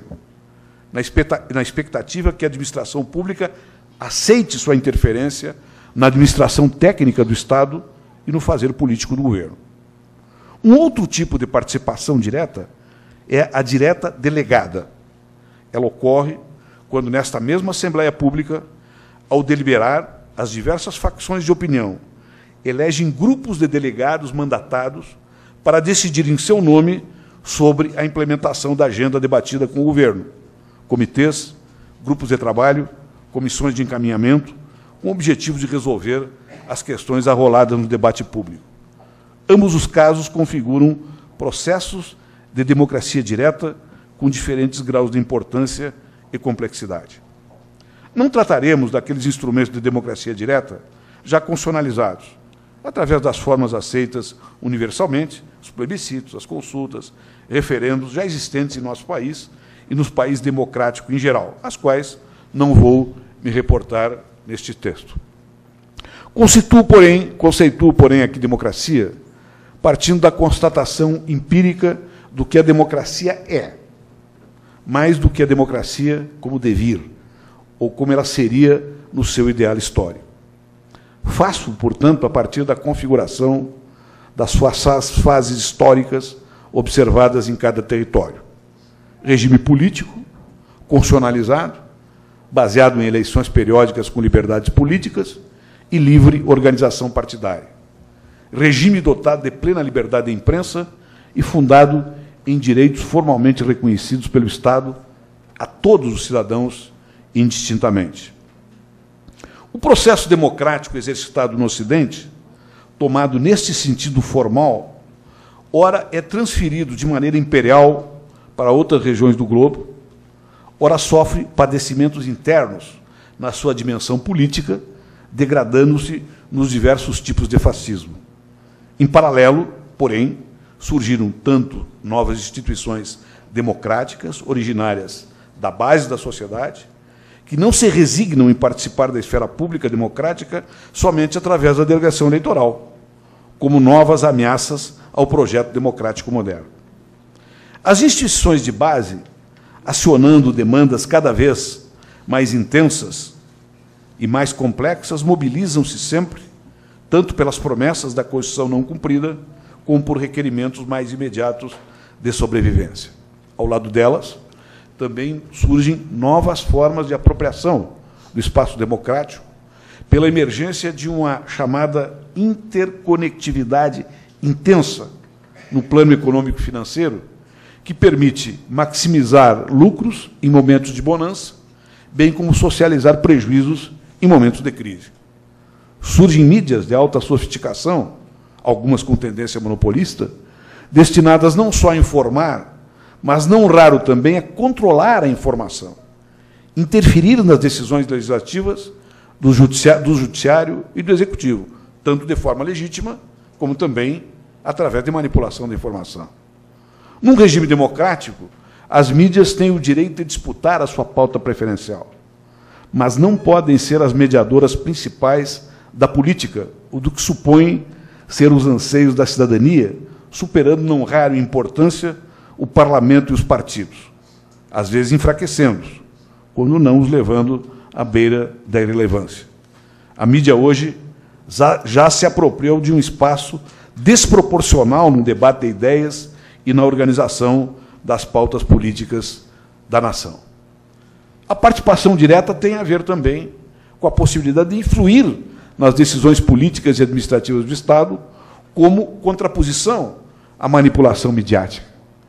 na expectativa que a administração pública aceite sua interferência na administração técnica do Estado e no fazer político do governo. Um outro tipo de participação direta é a direta delegada. Ela ocorre quando, nesta mesma Assembleia Pública, ao deliberar, as diversas facções de opinião elegem grupos de delegados mandatados para decidir em seu nome sobre a implementação da agenda debatida com o governo, comitês, grupos de trabalho, comissões de encaminhamento, com o objetivo de resolver as questões arroladas no debate público. Ambos os casos configuram processos de democracia direta com diferentes graus de importância e complexidade. Não trataremos daqueles instrumentos de democracia direta já constitucionalizados, através das formas aceitas universalmente, os plebiscitos, as consultas, referendos já existentes em nosso país e nos países democráticos em geral, às quais não vou me reportar neste texto. Conceituo, porém, conceituo, porém, aqui democracia, partindo da constatação empírica do que a democracia é, mais do que a democracia como devir, ou como ela seria no seu ideal histórico. Faço, portanto, a partir da configuração das suas fases históricas observadas em cada território. Regime político, constitucionalizado, baseado em eleições periódicas com liberdades políticas e livre organização partidária. Regime dotado de plena liberdade de imprensa e fundado em direitos formalmente reconhecidos pelo Estado a todos os cidadãos indistintamente. O processo democrático exercitado no Ocidente, tomado neste sentido formal, ora é transferido de maneira imperial para outras regiões do globo, ora sofre padecimentos internos na sua dimensão política, degradando-se nos diversos tipos de fascismo. Em paralelo, porém, surgiram tanto novas instituições democráticas, originárias da base da sociedade, que não se resignam em participar da esfera pública democrática somente através da delegação eleitoral, como novas ameaças ao projeto democrático moderno. As instituições de base, acionando demandas cada vez mais intensas e mais complexas, mobilizam-se sempre, tanto pelas promessas da Constituição não cumprida, como por requerimentos mais imediatos de sobrevivência. Ao lado delas, também surgem novas formas de apropriação do espaço democrático pela emergência de uma chamada interconectividade intensa no plano econômico e financeiro, que permite maximizar lucros em momentos de bonança, bem como socializar prejuízos em momentos de crise. Surgem mídias de alta sofisticação, algumas com tendência monopolista, destinadas não só a informar, mas não raro também a controlar a informação, interferir nas decisões legislativas do judiciário, do judiciário e do executivo, tanto de forma legítima, como também através de manipulação da informação. Num regime democrático, as mídias têm o direito de disputar a sua pauta preferencial, mas não podem ser as mediadoras principais da política, o do que supõe ser os anseios da cidadania, superando, não raro em importância, o parlamento e os partidos, às vezes enfraquecendo-os, quando não os levando à beira da irrelevância. A mídia hoje já, já se apropriou de um espaço desproporcional no debate de ideias e na organização das pautas políticas da nação. A participação direta tem a ver também com a possibilidade de influir nas decisões políticas e administrativas do Estado como contraposição à manipulação midiática.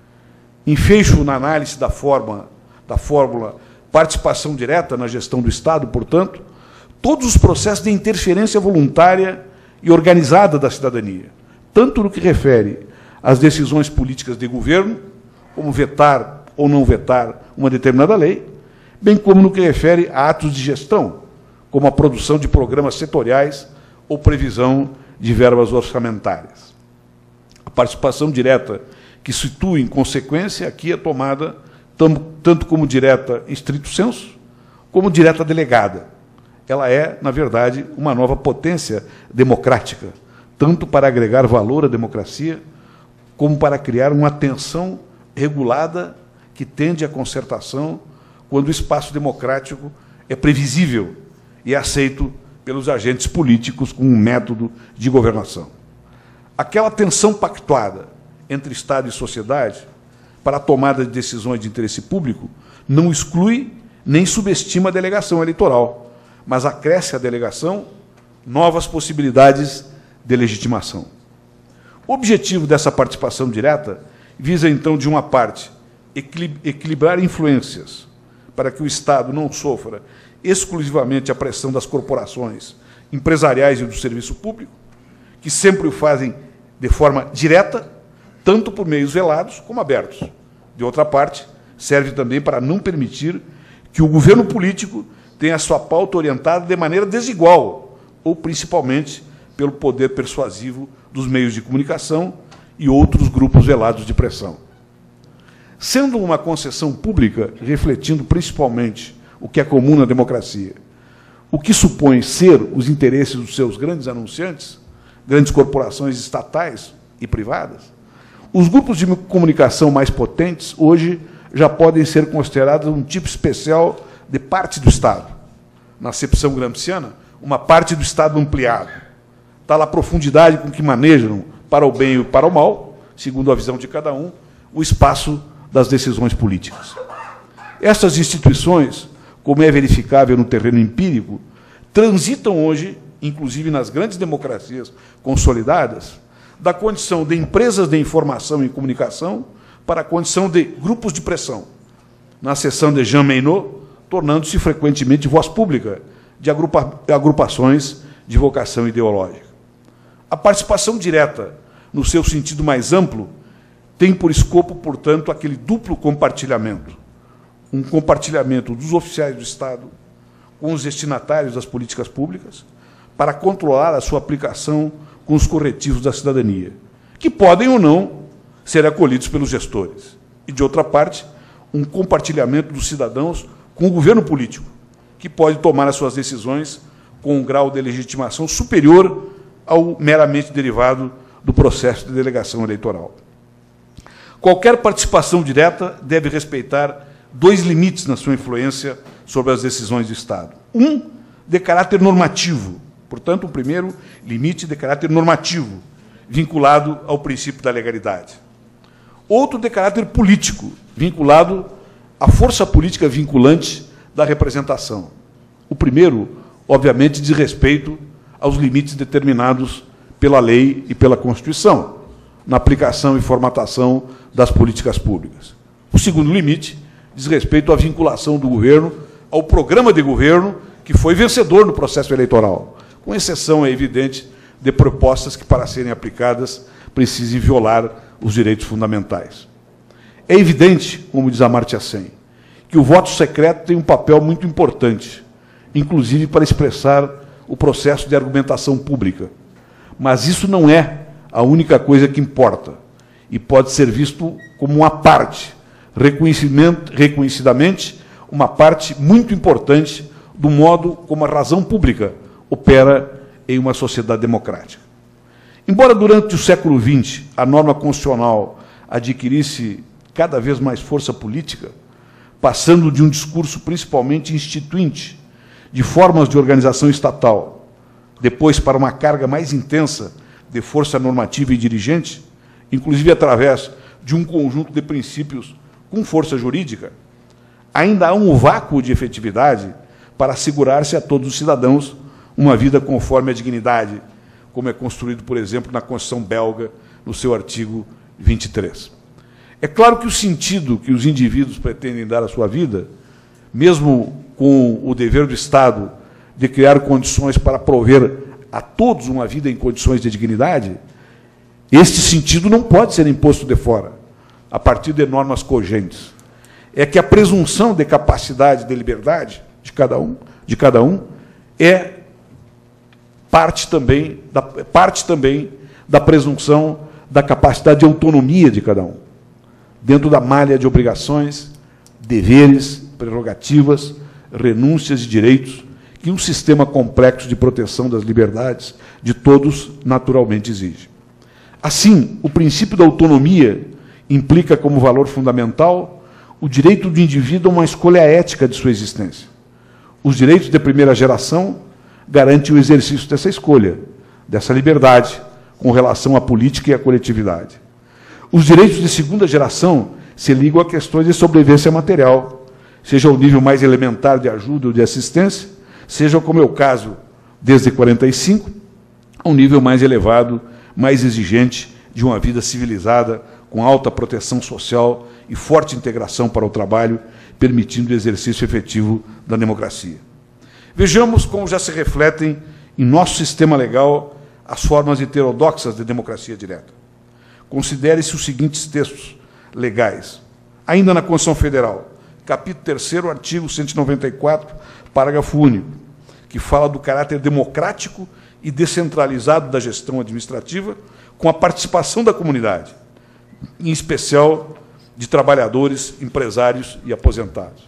Enfecho na análise da, forma, da fórmula participação direta na gestão do Estado, portanto, todos os processos de interferência voluntária e organizada da cidadania, tanto no que refere às decisões políticas de governo, como vetar ou não vetar uma determinada lei, bem como no que refere a atos de gestão, como a produção de programas setoriais ou previsão de verbas orçamentárias. A participação direta que situa em consequência aqui é tomada tanto como direta em estrito senso, como direta delegada. Ela é, na verdade, uma nova potência democrática, tanto para agregar valor à democracia, como para criar uma tensão regulada que tende à concertação quando o espaço democrático é previsível e é aceito pelos agentes políticos como um método de governação. Aquela tensão pactuada entre Estado e sociedade para a tomada de decisões de interesse público não exclui nem subestima a delegação eleitoral, mas acresce à delegação novas possibilidades de legitimação. O objetivo dessa participação direta visa, então, de uma parte, equilibrar influências para que o Estado não sofra exclusivamente a pressão das corporações empresariais e do serviço público, que sempre o fazem de forma direta, tanto por meios velados como abertos. De outra parte, serve também para não permitir que o governo político tenha a sua pauta orientada de maneira desigual, ou principalmente pelo poder persuasivo dos meios de comunicação e outros grupos velados de pressão. Sendo uma concessão pública, refletindo principalmente o que é comum na democracia, o que supõe ser os interesses dos seus grandes anunciantes, grandes corporações estatais e privadas, os grupos de comunicação mais potentes, hoje, já podem ser considerados um tipo especial de parte do Estado. Na acepção gramsciana, uma parte do Estado ampliado. Tal a profundidade com que manejam, para o bem e para o mal, segundo a visão de cada um, o espaço das decisões políticas. Essas instituições, como é verificável no terreno empírico, transitam hoje, inclusive nas grandes democracias consolidadas, da condição de empresas de informação e comunicação para a condição de grupos de pressão, na seção de Jean Meinot, tornando-se frequentemente voz pública de agrupa agrupações de vocação ideológica. A participação direta, no seu sentido mais amplo, tem por escopo, portanto, aquele duplo compartilhamento. Um compartilhamento dos oficiais do Estado com os destinatários das políticas públicas para controlar a sua aplicação com os corretivos da cidadania, que podem ou não ser acolhidos pelos gestores. E, de outra parte, um compartilhamento dos cidadãos com o governo político, que pode tomar as suas decisões com um grau de legitimação superior ao meramente derivado do processo de delegação eleitoral. Qualquer participação direta deve respeitar dois limites na sua influência sobre as decisões do Estado. Um, de caráter normativo. Portanto, o primeiro limite de caráter normativo, vinculado ao princípio da legalidade. Outro de caráter político, vinculado à força política vinculante da representação. O primeiro, obviamente, diz respeito aos limites determinados pela lei e pela Constituição, na aplicação e formatação das políticas públicas. O segundo limite diz respeito à vinculação do governo ao programa de governo que foi vencedor no processo eleitoral, com exceção, é evidente, de propostas que, para serem aplicadas, precisem violar os direitos fundamentais. É evidente, como diz Amartya Sen, que o voto secreto tem um papel muito importante, inclusive para expressar o processo de argumentação pública. Mas isso não é a única coisa que importa, e pode ser visto como uma parte, reconhecidamente, uma parte muito importante do modo como a razão pública opera em uma sociedade democrática. Embora durante o século vinte a norma constitucional adquirisse cada vez mais força política, passando de um discurso principalmente instituinte, de formas de organização estatal, depois para uma carga mais intensa de força normativa e dirigente, inclusive através de um conjunto de princípios com força jurídica, ainda há um vácuo de efetividade para assegurar-se a todos os cidadãos uma vida conforme a dignidade, como é construído, por exemplo, na Constituição belga, no seu artigo vinte e três. É claro que o sentido que os indivíduos pretendem dar à sua vida, mesmo com o dever do Estado de criar condições para prover a todos uma vida em condições de dignidade, este sentido não pode ser imposto de fora, a partir de normas cogentes. É que a presunção de capacidade de liberdade de cada um, de cada um é parte também, da, parte também da presunção da capacidade de autonomia de cada um, dentro da malha de obrigações, deveres, prerrogativas, renúncias e direitos que um sistema complexo de proteção das liberdades de todos naturalmente exige. Assim, o princípio da autonomia implica como valor fundamental o direito do indivíduo a uma escolha ética de sua existência. Os direitos de primeira geração garantem o exercício dessa escolha, dessa liberdade, com relação à política e à coletividade. Os direitos de segunda geração se ligam a questões de sobrevivência material, seja o nível mais elementar de ajuda ou de assistência, seja, como é o caso desde quarenta e cinco, a um nível mais elevado, mais exigente de uma vida civilizada, com alta proteção social e forte integração para o trabalho, permitindo o exercício efetivo da democracia. Vejamos como já se refletem em nosso sistema legal as formas heterodoxas de democracia direta. Considere-se os seguintes textos legais. Ainda na Constituição Federal, capítulo terceiro, artigo cento e noventa e quatro, parágrafo único, que fala do caráter democrático e descentralizado da gestão administrativa, com a participação da comunidade, em especial de trabalhadores, empresários e aposentados.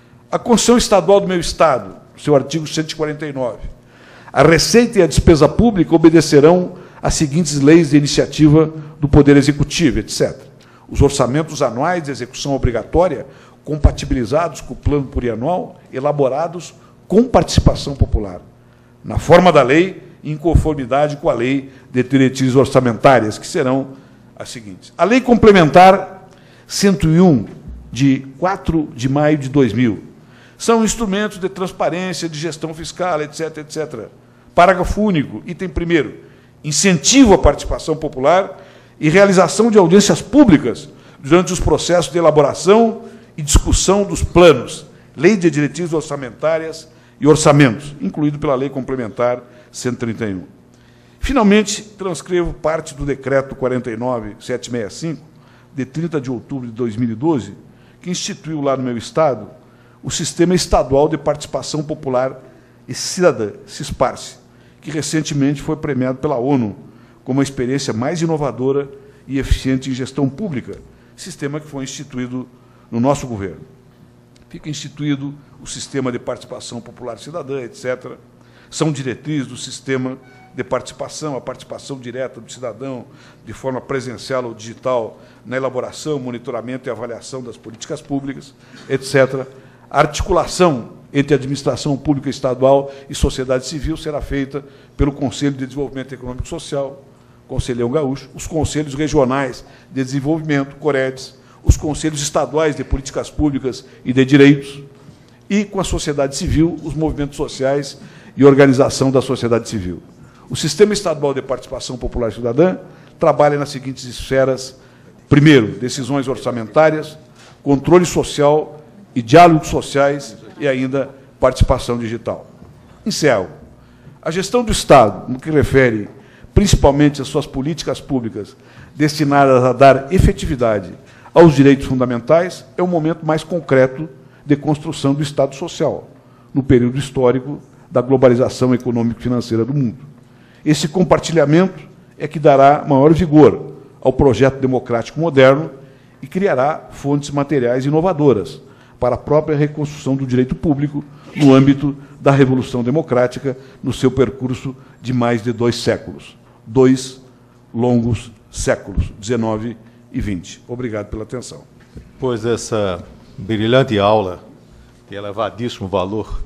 A Constituição Estadual do meu Estado, seu artigo cento e quarenta e nove. A receita e a despesa pública obedecerão às seguintes leis de iniciativa do Poder Executivo, etcétera. Os orçamentos anuais de execução obrigatória, compatibilizados com o plano plurianual, elaborados com participação popular, na forma da lei, em conformidade com a Lei de Diretrizes Orçamentárias, que serão as seguintes. A Lei Complementar cento e um, de quatro de maio de dois mil, são instrumentos de transparência, de gestão fiscal, etc, etcétera. Parágrafo único, item primeiro, incentivo à participação popular e realização de audiências públicas durante os processos de elaboração e discussão dos planos, Lei de Diretrizes Orçamentárias e Orçamentos, incluído pela Lei Complementar cento e trinta e um. Finalmente, transcrevo parte do Decreto quarenta e nove mil setecentos e sessenta e cinco, de trinta de outubro de dois mil e doze, que instituiu lá no meu Estado o Sistema Estadual de Participação Popular e Cidadã, SISPARSE, que recentemente foi premiado pela ONU como a experiência mais inovadora e eficiente em gestão pública, sistema que foi instituído no nosso governo. Fica instituído o Sistema de Participação Popular Cidadã, etcétera. São diretrizes do sistema de participação, a participação direta do cidadão, de forma presencial ou digital, na elaboração, monitoramento e avaliação das políticas públicas, etcétera. A articulação entre administração pública estadual e sociedade civil será feita pelo Conselho de Desenvolvimento Econômico e Social, Conselhão Gaúcho, os Conselhos Regionais de Desenvolvimento, COREDES, os Conselhos Estaduais de Políticas Públicas e de Direitos, e, com a sociedade civil, os movimentos sociais e organização da sociedade civil. O Sistema Estadual de Participação Popular Cidadã trabalha nas seguintes esferas. Primeiro, decisões orçamentárias, controle social e diálogos sociais e ainda participação digital. Encerro. A gestão do Estado, no que refere principalmente às suas políticas públicas destinadas a dar efetividade aos direitos fundamentais, é o momento mais concreto de construção do Estado social, no período histórico da globalização econômico-financeira do mundo. Esse compartilhamento é que dará maior vigor ao projeto democrático moderno e criará fontes materiais inovadoras para a própria reconstrução do direito público no âmbito da Revolução Democrática, no seu percurso de mais de dois séculos. Dois longos séculos, dezenove e vinte. Obrigado pela atenção. Pois essa brilhante aula de elevadíssimo valor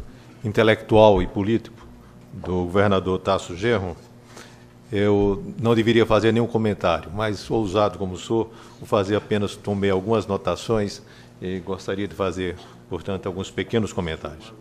intelectual e político do governador Tasso Genro, eu não deveria fazer nenhum comentário, mas, ousado como sou, vou fazer apenas, tomei algumas notações e gostaria de fazer, portanto, alguns pequenos comentários.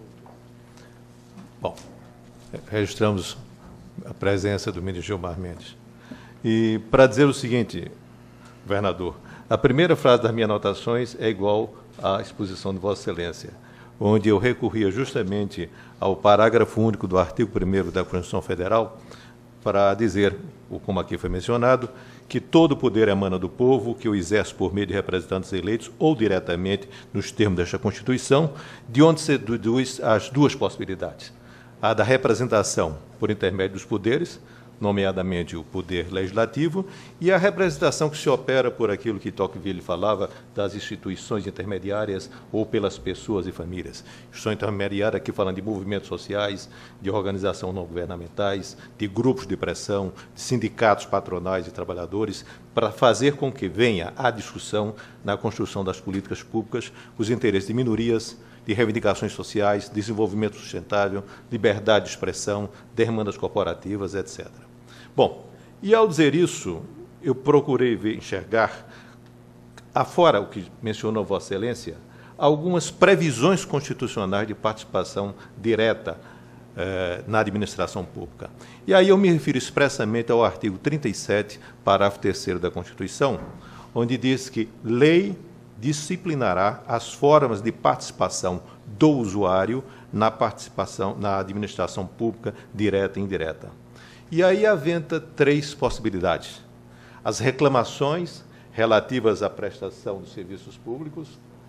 Bom, registramos a presença do ministro Gilmar Mendes. E para dizer o seguinte, governador, a primeira frase das minhas anotações é igual à exposição de Vossa Excelência, onde eu recorria justamente ao parágrafo único do artigo primeiro da Constituição Federal para dizer, como aqui foi mencionado, que todo poder emana do povo, que o exerce por meio de representantes eleitos ou diretamente nos termos desta Constituição, de onde se deduz as duas possibilidades. A da representação por intermédio dos poderes, nomeadamente o poder legislativo, e a representação que se opera por aquilo que Tocqueville falava das instituições intermediárias ou pelas pessoas e famílias. Instituições intermediárias aqui falando de movimentos sociais, de organizações não governamentais, de grupos de pressão, de sindicatos patronais e trabalhadores, para fazer com que venha à discussão na construção das políticas públicas os interesses de minorias, de reivindicações sociais, desenvolvimento sustentável, liberdade de expressão, demandas corporativas, etcétera. Bom, e ao dizer isso, eu procurei ver, enxergar, afora o que mencionou Vossa Excelência, algumas previsões constitucionais de participação direta eh, na administração pública. E aí eu me refiro expressamente ao artigo trinta e sete, parágrafo terceiro da Constituição, onde diz que lei disciplinará as formas de participação do usuário na participação na administração pública direta e indireta. E aí aventa três possibilidades. As reclamações relativas à prestação dos serviços públicos,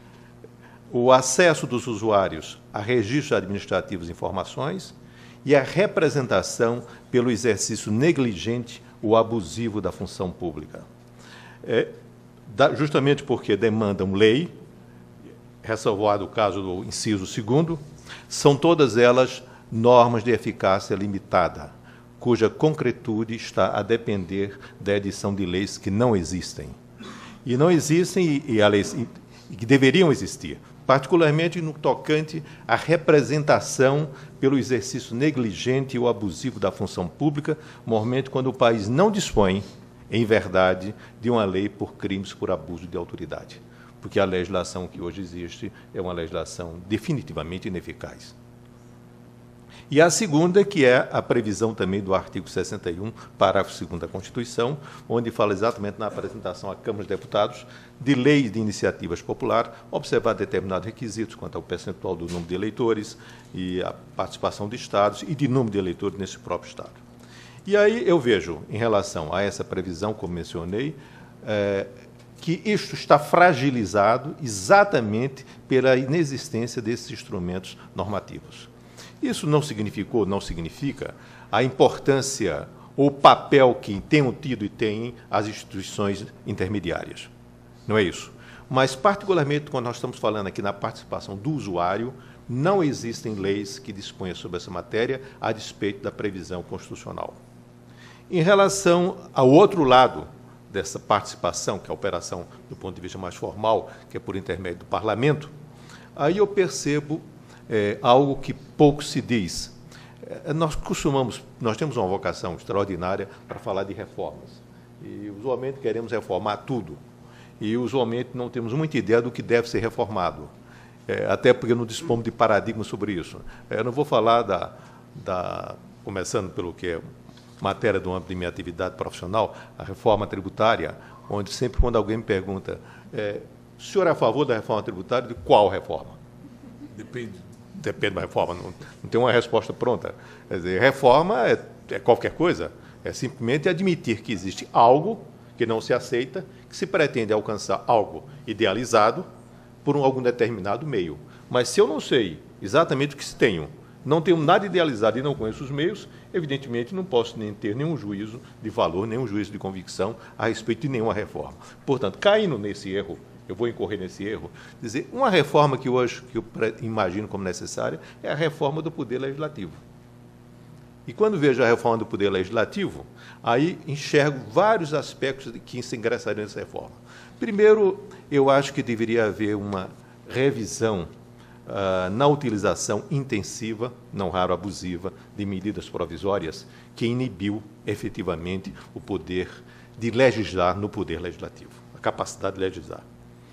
o acesso dos usuários a registros administrativos de informações e a representação pelo exercício negligente ou abusivo da função pública. É, justamente porque demandam lei, ressalvado o caso do inciso segundo, são todas elas normas de eficácia limitada, cuja concretude está a depender da edição de leis que não existem. E não existem e, e, a leis, e, e que deveriam existir, particularmente no tocante à representação pelo exercício negligente ou abusivo da função pública, normalmente quando o país não dispõe, em verdade, de uma lei por crimes por abuso de autoridade, porque a legislação que hoje existe é uma legislação definitivamente ineficaz. E a segunda, que é a previsão também do artigo sessenta e um, parágrafo segundo da Constituição, onde fala exatamente na apresentação à Câmara dos Deputados de leis de iniciativas populares, observar determinados requisitos quanto ao percentual do número de eleitores e a participação de estados e de número de eleitores nesse próprio estado. E aí eu vejo, em relação a essa previsão, como mencionei, é, que isto está fragilizado exatamente pela inexistência desses instrumentos normativos. Isso não significou, não significa a importância ou o papel que tenham tido e têm as instituições intermediárias. Não é isso. Mas, particularmente, quando nós estamos falando aqui na participação do usuário, não existem leis que disponham sobre essa matéria a despeito da previsão constitucional. Em relação ao outro lado dessa participação, que é a operação do ponto de vista mais formal, que é por intermédio do parlamento, aí eu percebo É, algo que pouco se diz. É, nós costumamos, nós temos uma vocação extraordinária para falar de reformas. E, usualmente, queremos reformar tudo. E, usualmente, não temos muita ideia do que deve ser reformado. É, até porque não dispomos de paradigma sobre isso. É, eu não vou falar da, da... Começando pelo que é matéria do âmbito de minha atividade profissional, a reforma tributária, onde sempre quando alguém me pergunta, é, o senhor é a favor da reforma tributária? De qual reforma? Depende. Depende da reforma, não, não tem uma resposta pronta. Quer dizer, reforma é, é qualquer coisa, é simplesmente admitir que existe algo que não se aceita, que se pretende alcançar algo idealizado por um, algum determinado meio. Mas se eu não sei exatamente o que se tenho, não tenho nada idealizado e não conheço os meios, evidentemente não posso nem ter nenhum juízo de valor, nenhum juízo de convicção a respeito de nenhuma reforma. Portanto, caindo nesse erro, eu vou incorrer nesse erro, dizer, uma reforma que hoje que eu imagino como necessária é a reforma do Poder Legislativo. E quando vejo a reforma do Poder Legislativo, aí enxergo vários aspectos que se ingressariam nessa reforma. Primeiro, eu acho que deveria haver uma revisão uh, na utilização intensiva, não raro abusiva, de medidas provisórias que inibiu efetivamente o poder de legislar no poder legislativo, a capacidade de legislar.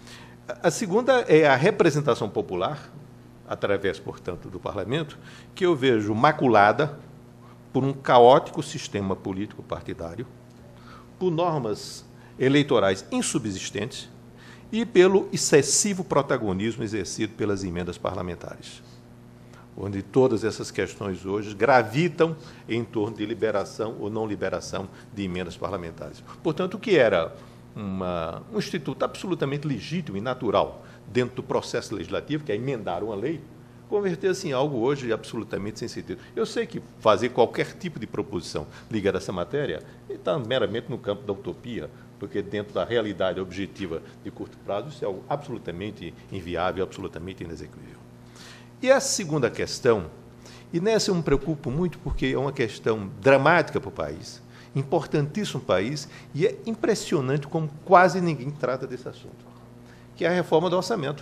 A segunda é a representação popular, através, portanto, do parlamento, que eu vejo maculada por um caótico sistema político partidário, por normas eleitorais insubsistentes e pelo excessivo protagonismo exercido pelas emendas parlamentares, onde todas essas questões hoje gravitam em torno de liberação ou não liberação de emendas parlamentares. Portanto, o que era uma, um instituto absolutamente legítimo e natural dentro do processo legislativo, que é emendar uma lei, converter-se em algo hoje absolutamente sem sentido. Eu sei que fazer qualquer tipo de proposição ligada a essa matéria está meramente no campo da utopia, porque dentro da realidade objetiva de curto prazo isso é algo absolutamente inviável, absolutamente inexequível. E a segunda questão, e nessa eu me preocupo muito porque é uma questão dramática para o país, importantíssimo país, e é impressionante como quase ninguém trata desse assunto, que é a reforma do orçamento.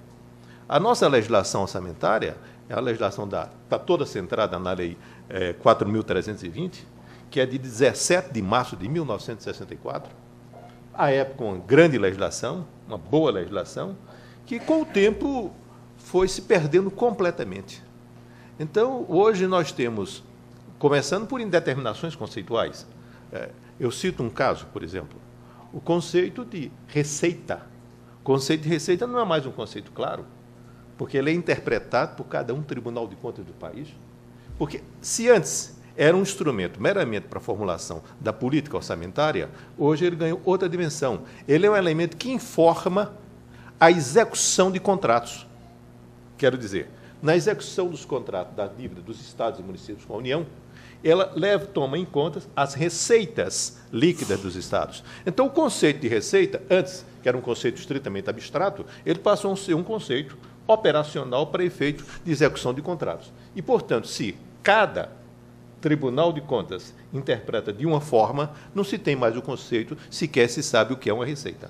A nossa legislação orçamentária, é a legislação da, está toda centrada na Lei é, quatro mil trezentos e vinte, que é de dezessete de março de mil novecentos e sessenta e quatro, à época uma grande legislação, uma boa legislação, que com o tempo foi se perdendo completamente. Então, hoje nós temos, começando por indeterminações conceituais, é, eu cito um caso, por exemplo, o conceito de receita. O conceito de receita não é mais um conceito claro, porque ele é interpretado por cada um tribunal de contas do país. Porque, se antes era um instrumento meramente para a formulação da política orçamentária, hoje ele ganhou outra dimensão. Ele é um elemento que informa a execução de contratos. Quero dizer, na execução dos contratos da dívida dos estados e municípios com a União, ela leva, toma em conta as receitas líquidas dos estados. Então, o conceito de receita, antes, que era um conceito estritamente abstrato, ele passou a ser um conceito operacional para efeito de execução de contratos. E, portanto, se cada Tribunal de Contas interpreta de uma forma, não se tem mais o conceito, sequer se sabe o que é uma receita.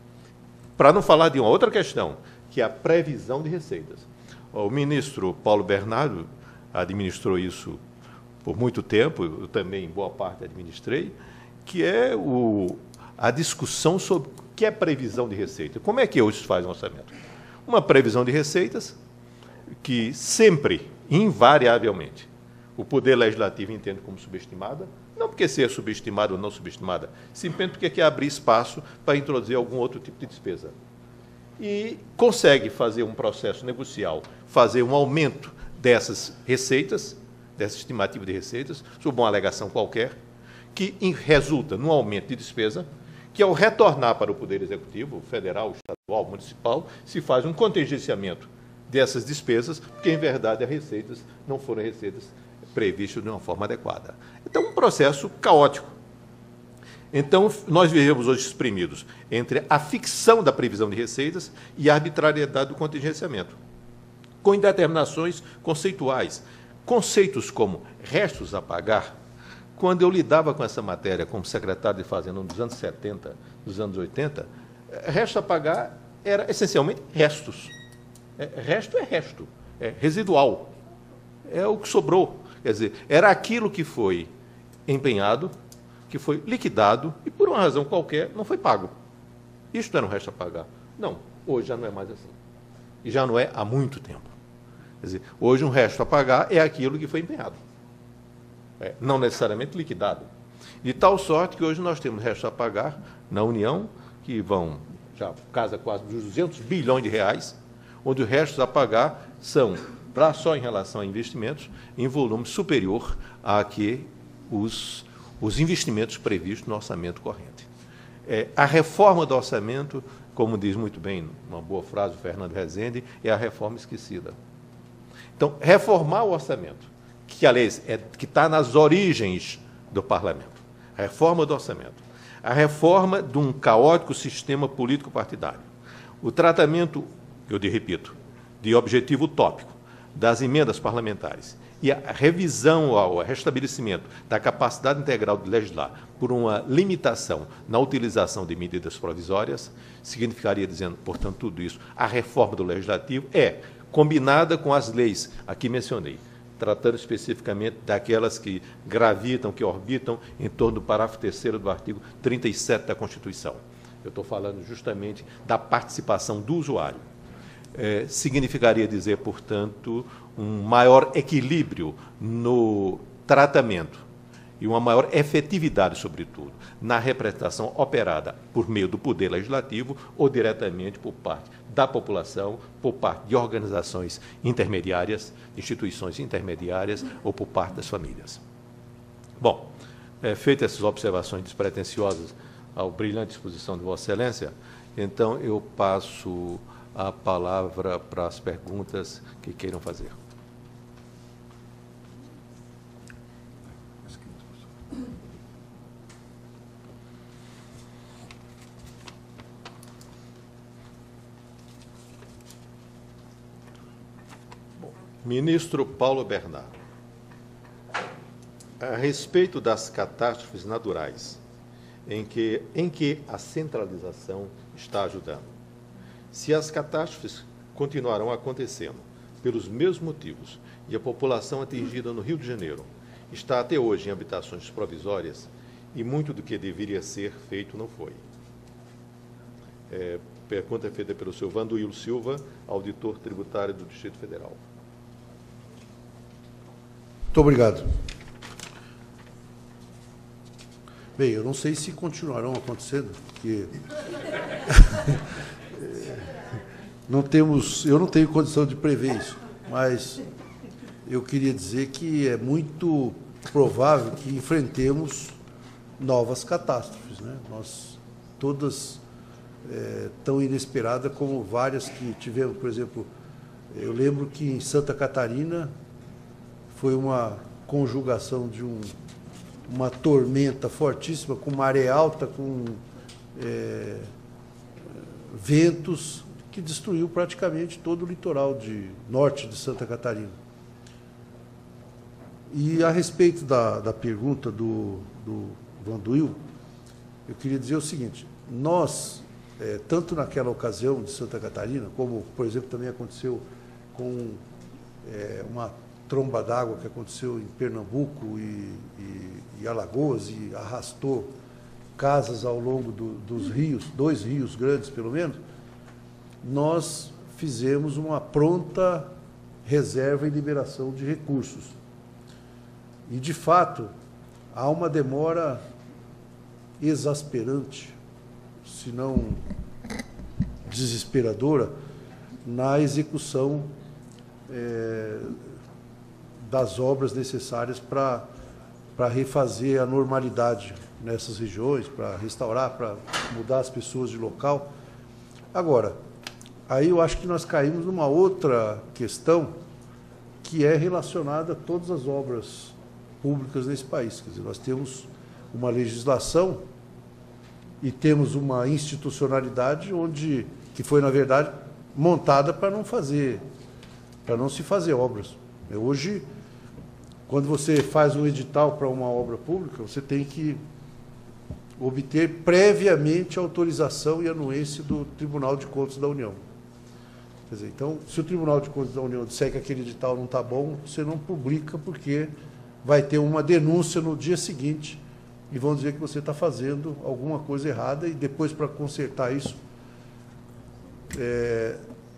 Para não falar de uma outra questão, que é a previsão de receitas. O ministro Paulo Bernardo administrou isso por muito tempo, eu também, em boa parte, administrei, que é o, a discussão sobre o que é previsão de receita. Como é que hoje se faz um orçamento? Uma previsão de receitas que sempre, invariavelmente, o Poder Legislativo entende como subestimada, não porque seja subestimada ou não subestimada, simplesmente porque quer abrir espaço para introduzir algum outro tipo de despesa. E consegue fazer um processo negocial, fazer um aumento dessas receitas, dessa estimativa de receitas, sob uma alegação qualquer, que resulta num aumento de despesa, que ao retornar para o Poder Executivo, federal, estadual, municipal, se faz um contingenciamento dessas despesas, porque, em verdade, as receitas não foram receitas previstas de uma forma adequada. Então, um processo caótico. Então, nós vivemos hoje exprimidos entre a ficção da previsão de receitas e a arbitrariedade do contingenciamento, com indeterminações conceituais. Conceitos como restos a pagar. Quando eu lidava com essa matéria como secretário de Fazenda nos anos setenta, nos anos oitenta, resto a pagar era essencialmente restos. É, resto é resto, é residual. É o que sobrou. Quer dizer, era aquilo que foi empenhado, que foi liquidado e, por uma razão qualquer, não foi pago. Isto era um resto a pagar. Não, hoje já não é mais assim. E já não é há muito tempo. Quer dizer, hoje um resto a pagar é aquilo que foi empenhado. É, não necessariamente liquidado. De tal sorte que hoje nós temos restos a pagar na União, que vão, já casa quase dos duzentos bilhões de reais, onde os restos a pagar são, pra, só em relação a investimentos, em volume superior a que os, os investimentos previstos no orçamento corrente. É, a reforma do orçamento, como diz muito bem uma boa frase o Fernando Rezende, é a reforma esquecida. Então, reformar o orçamento, que, aliás, é, que está nas origens do parlamento, a reforma do orçamento, a reforma de um caótico sistema político-partidário, o tratamento, eu te repito, de objetivo utópico das emendas parlamentares e a revisão ao restabelecimento da capacidade integral de legislar por uma limitação na utilização de medidas provisórias, significaria, dizendo, portanto, tudo isso, a reforma do legislativo é combinada com as leis aqui mencionei, tratando especificamente daquelas que gravitam, que orbitam em torno do parágrafo terceiro do artigo trinta e sete da Constituição. Eu estou falando justamente da participação do usuário. É, significaria dizer, portanto, um maior equilíbrio no tratamento e uma maior efetividade, sobretudo, na representação operada por meio do Poder Legislativo ou diretamente por parte da população, por parte de organizações intermediárias, instituições intermediárias ou por parte das famílias. Bom, é, feitas essas observações despretensiosas ao brilhante exposição de Vossa Excelência, então eu passo a palavra para as perguntas que queiram fazer. Ministro Paulo Bernardo, a respeito das catástrofes naturais, em que, em que a centralização está ajudando, se as catástrofes continuarão acontecendo pelos mesmos motivos e a população atingida no Rio de Janeiro está até hoje em habitações provisórias e muito do que deveria ser feito não foi. É, pergunta é feita pelo senhor Vanduílio Silva, auditor tributário do Distrito Federal. Muito obrigado. Bem, eu não sei se continuarão acontecendo, porque não temos, eu não tenho condição de prever isso, mas eu queria dizer que é muito provável que enfrentemos novas catástrofes, né? Nós, todas é, tão inesperadas como várias que tivemos. Por exemplo, eu lembro que em Santa Catarina foi uma conjugação de um, uma tormenta fortíssima, com maré alta, com é, ventos, que destruiu praticamente todo o litoral de norte de Santa Catarina. E a respeito da, da pergunta do, do Vanduílio, eu queria dizer o seguinte: nós, é, tanto naquela ocasião de Santa Catarina, como, por exemplo, também aconteceu com é, uma tromba d'água que aconteceu em Pernambuco e, e, e Alagoas, e arrastou casas ao longo do, dos rios, dois rios grandes pelo menos, nós fizemos uma pronta reserva e liberação de recursos. E, de fato, há uma demora exasperante, se não desesperadora, na execução é, das obras necessárias para para refazer a normalidade nessas regiões, para restaurar, para mudar as pessoas de local. Agora, aí eu acho que nós caímos numa outra questão que é relacionada a todas as obras públicas nesse país. Quer dizer, nós temos uma legislação e temos uma institucionalidade onde, que foi, na verdade, montada para não fazer, para não se fazer obras. Hoje, quando você faz um edital para uma obra pública, você tem que obter previamente a autorização e anuência do Tribunal de Contas da União. Quer dizer, então, se o Tribunal de Contas da União disser que aquele edital não está bom, você não publica, porque vai ter uma denúncia no dia seguinte e vão dizer que você está fazendo alguma coisa errada, e depois, para consertar isso, é,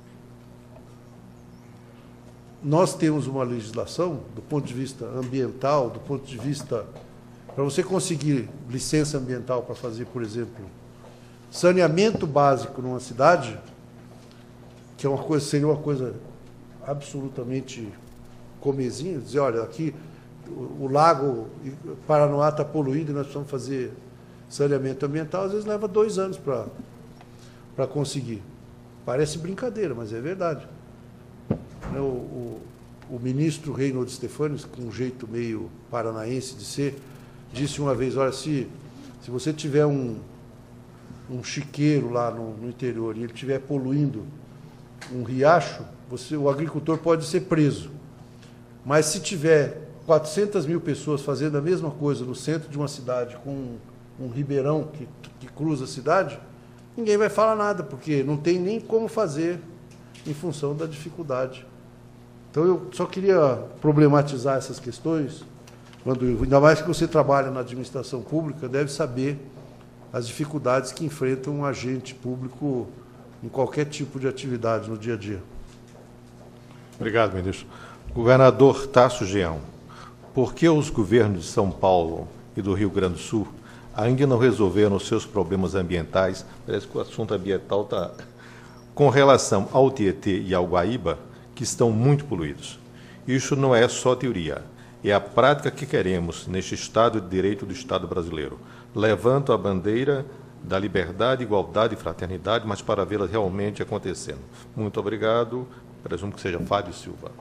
nós temos uma legislação, do ponto de vista ambiental, do ponto de vista... Para você conseguir licença ambiental para fazer, por exemplo, saneamento básico numa cidade, que é uma coisa, seria uma coisa absolutamente comezinha, dizer, olha, aqui o, o lago Paranoá está poluído e nós precisamos fazer saneamento ambiental, às vezes leva dois anos para para conseguir. Parece brincadeira, mas é verdade. O, o, o ministro Reinhold Stefanes, com um jeito meio paranaense de ser, disse uma vez, olha, se, se você tiver um, um chiqueiro lá no, no interior e ele estiver poluindo um riacho, você, o agricultor pode ser preso. Mas se tiver quatrocentas mil pessoas fazendo a mesma coisa no centro de uma cidade, com um, um ribeirão que, que cruza a cidade, ninguém vai falar nada, porque não tem nem como fazer em função da dificuldade. Então, eu só queria problematizar essas questões, quando, ainda mais que você trabalha na administração pública, deve saber as dificuldades que enfrenta um agente público em qualquer tipo de atividade no dia a dia. Obrigado, ministro. Governador Tasso Genro, por que os governos de São Paulo e do Rio Grande do Sul ainda não resolveram os seus problemas ambientais? Parece que o assunto ambiental está com relação ao Tietê e ao Guaíba, que estão muito poluídos. Isso não é só teoria, é a prática que queremos neste Estado de Direito do Estado brasileiro. Levanto a bandeira da liberdade, igualdade e fraternidade, mas para vê-las realmente acontecendo. Muito obrigado. Presumo que seja Fábio Silva.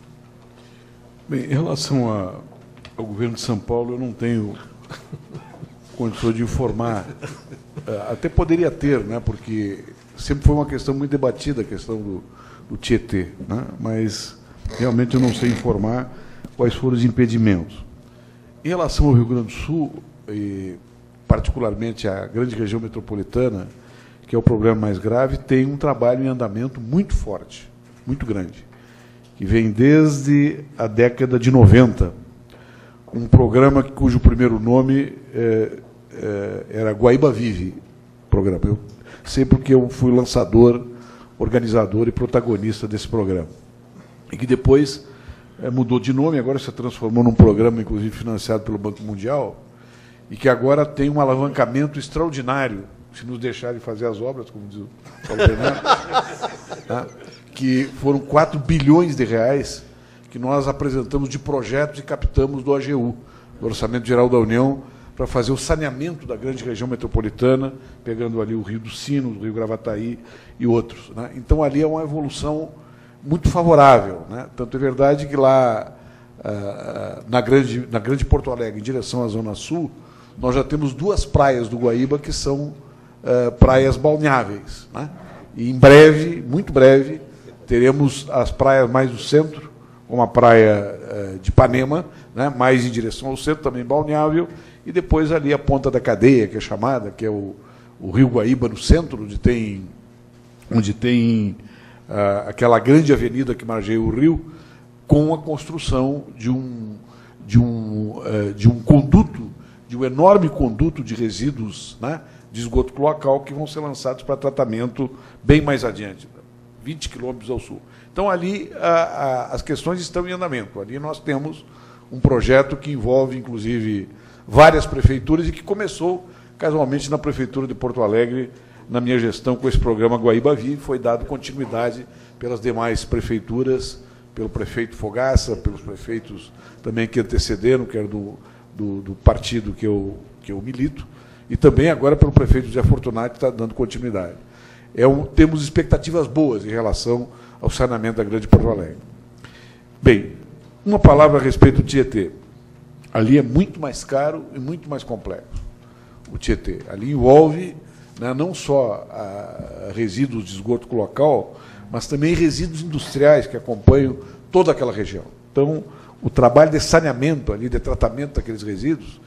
Bem, em relação a, ao governo de São Paulo, eu não tenho condições de informar. Até poderia ter, né, porque sempre foi uma questão muito debatida, a questão do, do Tietê, né, mas realmente eu não sei informar quais foram os impedimentos. Em relação ao Rio Grande do Sul, e particularmente a grande região metropolitana, que é o problema mais grave, tem um trabalho em andamento muito forte, muito grande, que vem desde a década de noventa, um programa cujo primeiro nome é, é, era Guaíba Vive, programa. Eu sei porque eu fui lançador, organizador e protagonista desse programa. E que depois é, mudou de nome, agora se transformou num programa, inclusive, financiado pelo Banco Mundial, e que agora tem um alavancamento extraordinário, se nos deixarem fazer as obras, como diz o Paulo Bernardo, tá? Que foram quatro bilhões de reais que nós apresentamos de projetos e captamos do A G U, do Orçamento Geral da União, para fazer o saneamento da grande região metropolitana, pegando ali o Rio dos Sinos, o Rio Gravataí e outros, né? Então, ali é uma evolução muito favorável, né? Tanto é verdade que lá, na grande, na grande Porto Alegre, em direção à Zona Sul, nós já temos duas praias do Guaíba que são uh, praias balneáveis, né? E em breve, muito breve, teremos as praias mais do centro, como a praia uh, de Ipanema, né? Mais em direção ao centro, também balneável, e depois ali a Ponta da Cadeia, que é chamada, que é o, o Rio Guaíba no centro, onde tem, onde tem uh, aquela grande avenida que margeia o rio, com a construção de um, de um, uh, de um conduto, de um enorme conduto de resíduos, né, de esgoto cloacal que vão ser lançados para tratamento bem mais adiante, vinte quilômetros ao sul. Então, ali, a, a, as questões estão em andamento. Ali nós temos um projeto que envolve, inclusive, várias prefeituras e que começou, casualmente, na Prefeitura de Porto Alegre, na minha gestão, com esse programa Guaíba Vive, foi dado continuidade pelas demais prefeituras, pelo prefeito Fogaça, pelos prefeitos também que antecederam, que era do... Do, do partido que eu, que eu milito, e também agora pelo prefeito José Fortunato, que está dando continuidade. É um, temos expectativas boas em relação ao saneamento da grande Porto Alegre. Bem, uma palavra a respeito do Tietê. Ali é muito mais caro e muito mais complexo, o Tietê. Ali envolve, né, não só a, a resíduos de esgoto cloacal, mas também resíduos industriais que acompanham toda aquela região. Então, o trabalho de saneamento, ali, de tratamento daqueles resíduos,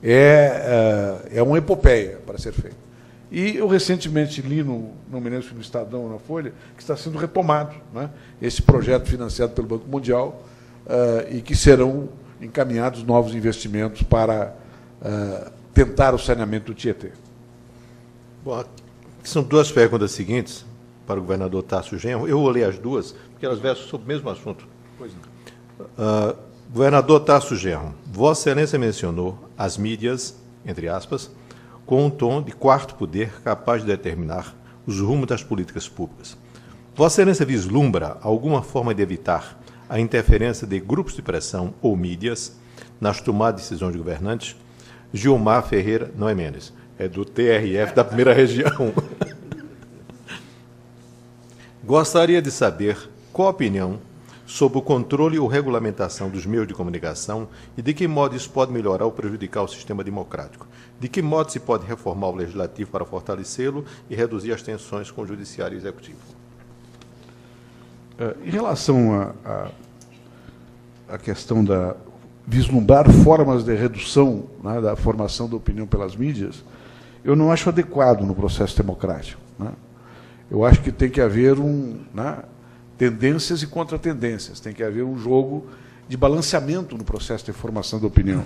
é, é uma epopeia para ser feito. E eu recentemente li, no, não me lembro se no Estadão ou na Folha, que está sendo retomado, né, esse projeto financiado pelo Banco Mundial, uh, e que serão encaminhados novos investimentos para uh, tentar o saneamento do Tietê. Bom, são duas perguntas seguintes para o governador Tasso Genro. Eu vou ler as duas, porque elas versam sobre o mesmo assunto. Pois não. Uh, governador Tasso Genro, Vossa Excelência mencionou as mídias, entre aspas, com um tom de quarto poder capaz de determinar os rumos das políticas públicas. Vossa Excelência vislumbra alguma forma de evitar a interferência de grupos de pressão ou mídias nas tomadas de decisões de governantes? Gilmar Ferreira, não é Mendes, é do T R F da primeira região. Gostaria de saber qual a opinião sobre o controle ou regulamentação dos meios de comunicação e de que modo isso pode melhorar ou prejudicar o sistema democrático. De que modo se pode reformar o legislativo para fortalecê-lo e reduzir as tensões com o judiciário e executivo? Em relação à a, a, a questão da vislumbrar formas de redução, né, da formação da opinião pelas mídias, eu não acho adequado no processo democrático, né? Eu acho que tem que haver um... Né, tendências e contratendências. Tem que haver um jogo de balanceamento no processo de formação da opinião.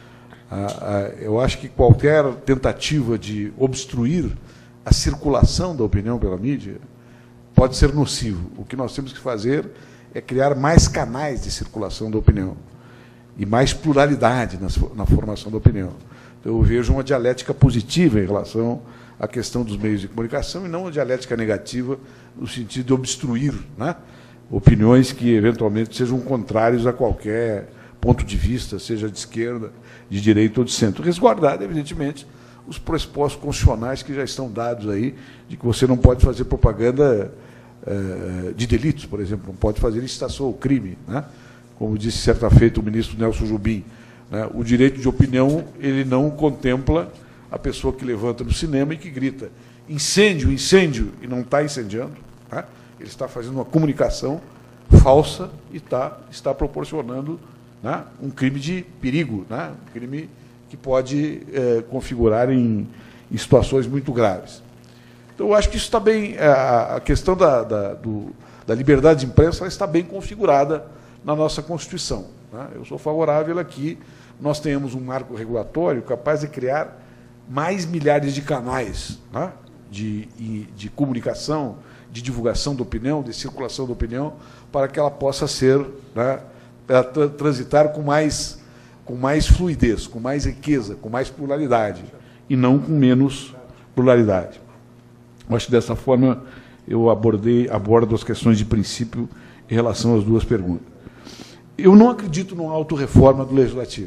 Eu acho que qualquer tentativa de obstruir a circulação da opinião pela mídia pode ser nocivo. O que nós temos que fazer é criar mais canais de circulação da opinião e mais pluralidade na, na formação da opinião. Então, eu vejo uma dialética positiva em relação à questão dos meios de comunicação e não uma dialética negativa no sentido de obstruir, né, opiniões que, eventualmente, sejam contrários a qualquer ponto de vista, seja de esquerda, de direita ou de centro. Resguardado, evidentemente, os pressupostos constitucionais que já estão dados aí, de que você não pode fazer propaganda uh, de delitos, por exemplo, não pode fazer incitação ao crime, né? Como disse certa feita o ministro Nelson Jobim, né? O direito de opinião ele não contempla a pessoa que levanta no cinema e que grita incêndio, incêndio, e não está incendiando, né? Ele está fazendo uma comunicação falsa e tá, está proporcionando, né, um crime de perigo, né, um crime que pode é, configurar em, em situações muito graves. Então, eu acho que isso está bem, a, a questão da, da, do, da liberdade de imprensa ela está bem configurada na nossa Constituição, né? Eu sou favorável a que nós tenhamos um marco regulatório capaz de criar mais milhares de canais, né, de, de comunicação, de divulgação da opinião, de circulação da opinião, para que ela possa ser, né, para transitar com mais, com mais fluidez, com mais riqueza, com mais pluralidade, e não com menos pluralidade. Eu acho que, dessa forma, eu abordei, abordo as questões de princípio em relação às duas perguntas. Eu não acredito numa autorreforma do Legislativo.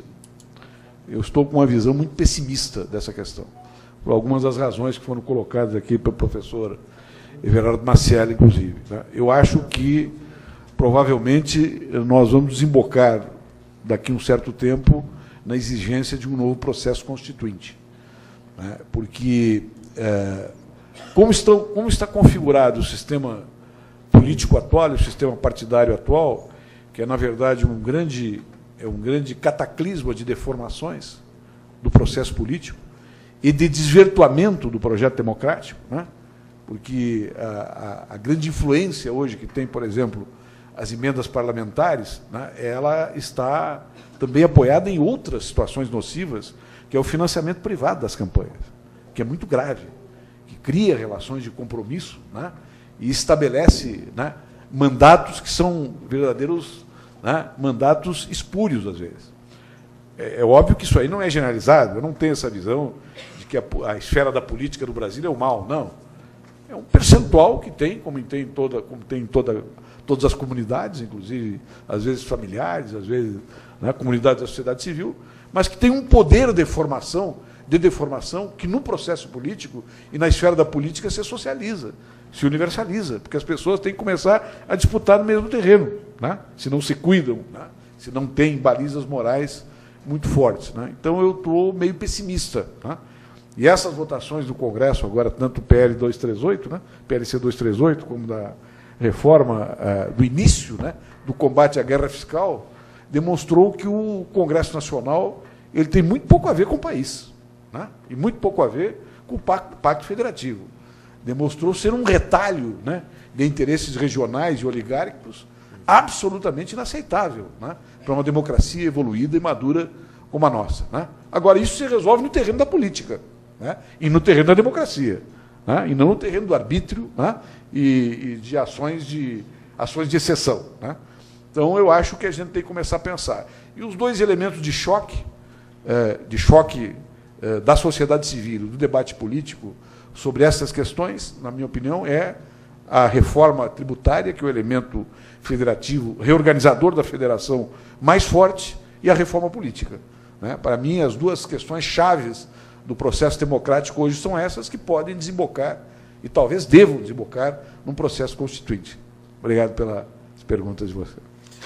Eu estou com uma visão muito pessimista dessa questão, por algumas das razões que foram colocadas aqui pelo professor Everardo Maciel, inclusive, né? Eu acho que, provavelmente, nós vamos desembocar, daqui a um certo tempo, na exigência de um novo processo constituinte, né? Porque, é, como, estão, como está configurado o sistema político atual, o sistema partidário atual, que é, na verdade, um grande, é um grande cataclisma de deformações do processo político e de desvirtuamento do projeto democrático, né? Porque a, a, a grande influência hoje que tem, por exemplo, as emendas parlamentares, né, ela está também apoiada em outras situações nocivas, que é o financiamento privado das campanhas, que é muito grave, que cria relações de compromisso, né, e estabelece, né, mandatos que são verdadeiros, né, mandatos espúrios, às vezes. É, é óbvio que isso aí não é generalizado, eu não tenho essa visão de que a, a esfera da política do Brasil é o mal, não. É um percentual que tem, como tem em toda, como tem em toda, todas as comunidades, inclusive, às vezes familiares, às vezes, né, comunidades da sociedade civil, mas que tem um poder de formação, de deformação que no processo político e na esfera da política se socializa, se universaliza, porque as pessoas têm que começar a disputar no mesmo terreno, né, se não se cuidam, né, se não têm balizas morais muito fortes, né. Então, eu estou meio pessimista, né. E essas votações do Congresso, agora, tanto o P L duzentos e trinta e oito, né, P L C duzentos e trinta e oito, como da reforma uh, do início, né, do combate à guerra fiscal, demonstrou que o Congresso Nacional ele tem muito pouco a ver com o país, né, e muito pouco a ver com o Pacto, Pacto Federativo. Demonstrou ser um retalho, né, de interesses regionais e oligárquicos absolutamente inaceitável, né, para uma democracia evoluída e madura como a nossa, né. Agora, isso se resolve no terreno da política, né, e no terreno da democracia, né, e não no terreno do arbítrio, né, e, e de ações de ações de exceção, né. Então, eu acho que a gente tem que começar a pensar. E os dois elementos de choque, é, de choque é, da sociedade civil, do debate político sobre essas questões, na minha opinião, é a reforma tributária, que é o elemento federativo, reorganizador da federação mais forte, e a reforma política, né. Para mim, as duas questões chaves do processo democrático hoje são essas que podem desembocar, e talvez devam desembocar, num processo constituinte. Obrigado pelas perguntas de você.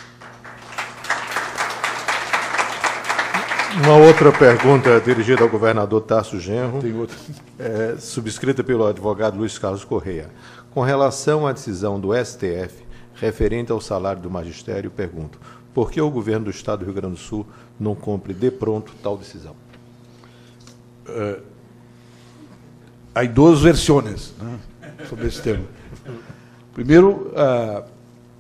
Uma outra pergunta dirigida ao governador Tarso Genro, Tem outra. é, subscrita pelo advogado Luiz Carlos Correia. Com relação à decisão do S T F referente ao salário do magistério, pergunto, por que o governo do Estado do Rio Grande do Sul não cumpre de pronto tal decisão? Uh, há duas versões, né, sobre esse tema. Primeiro, uh,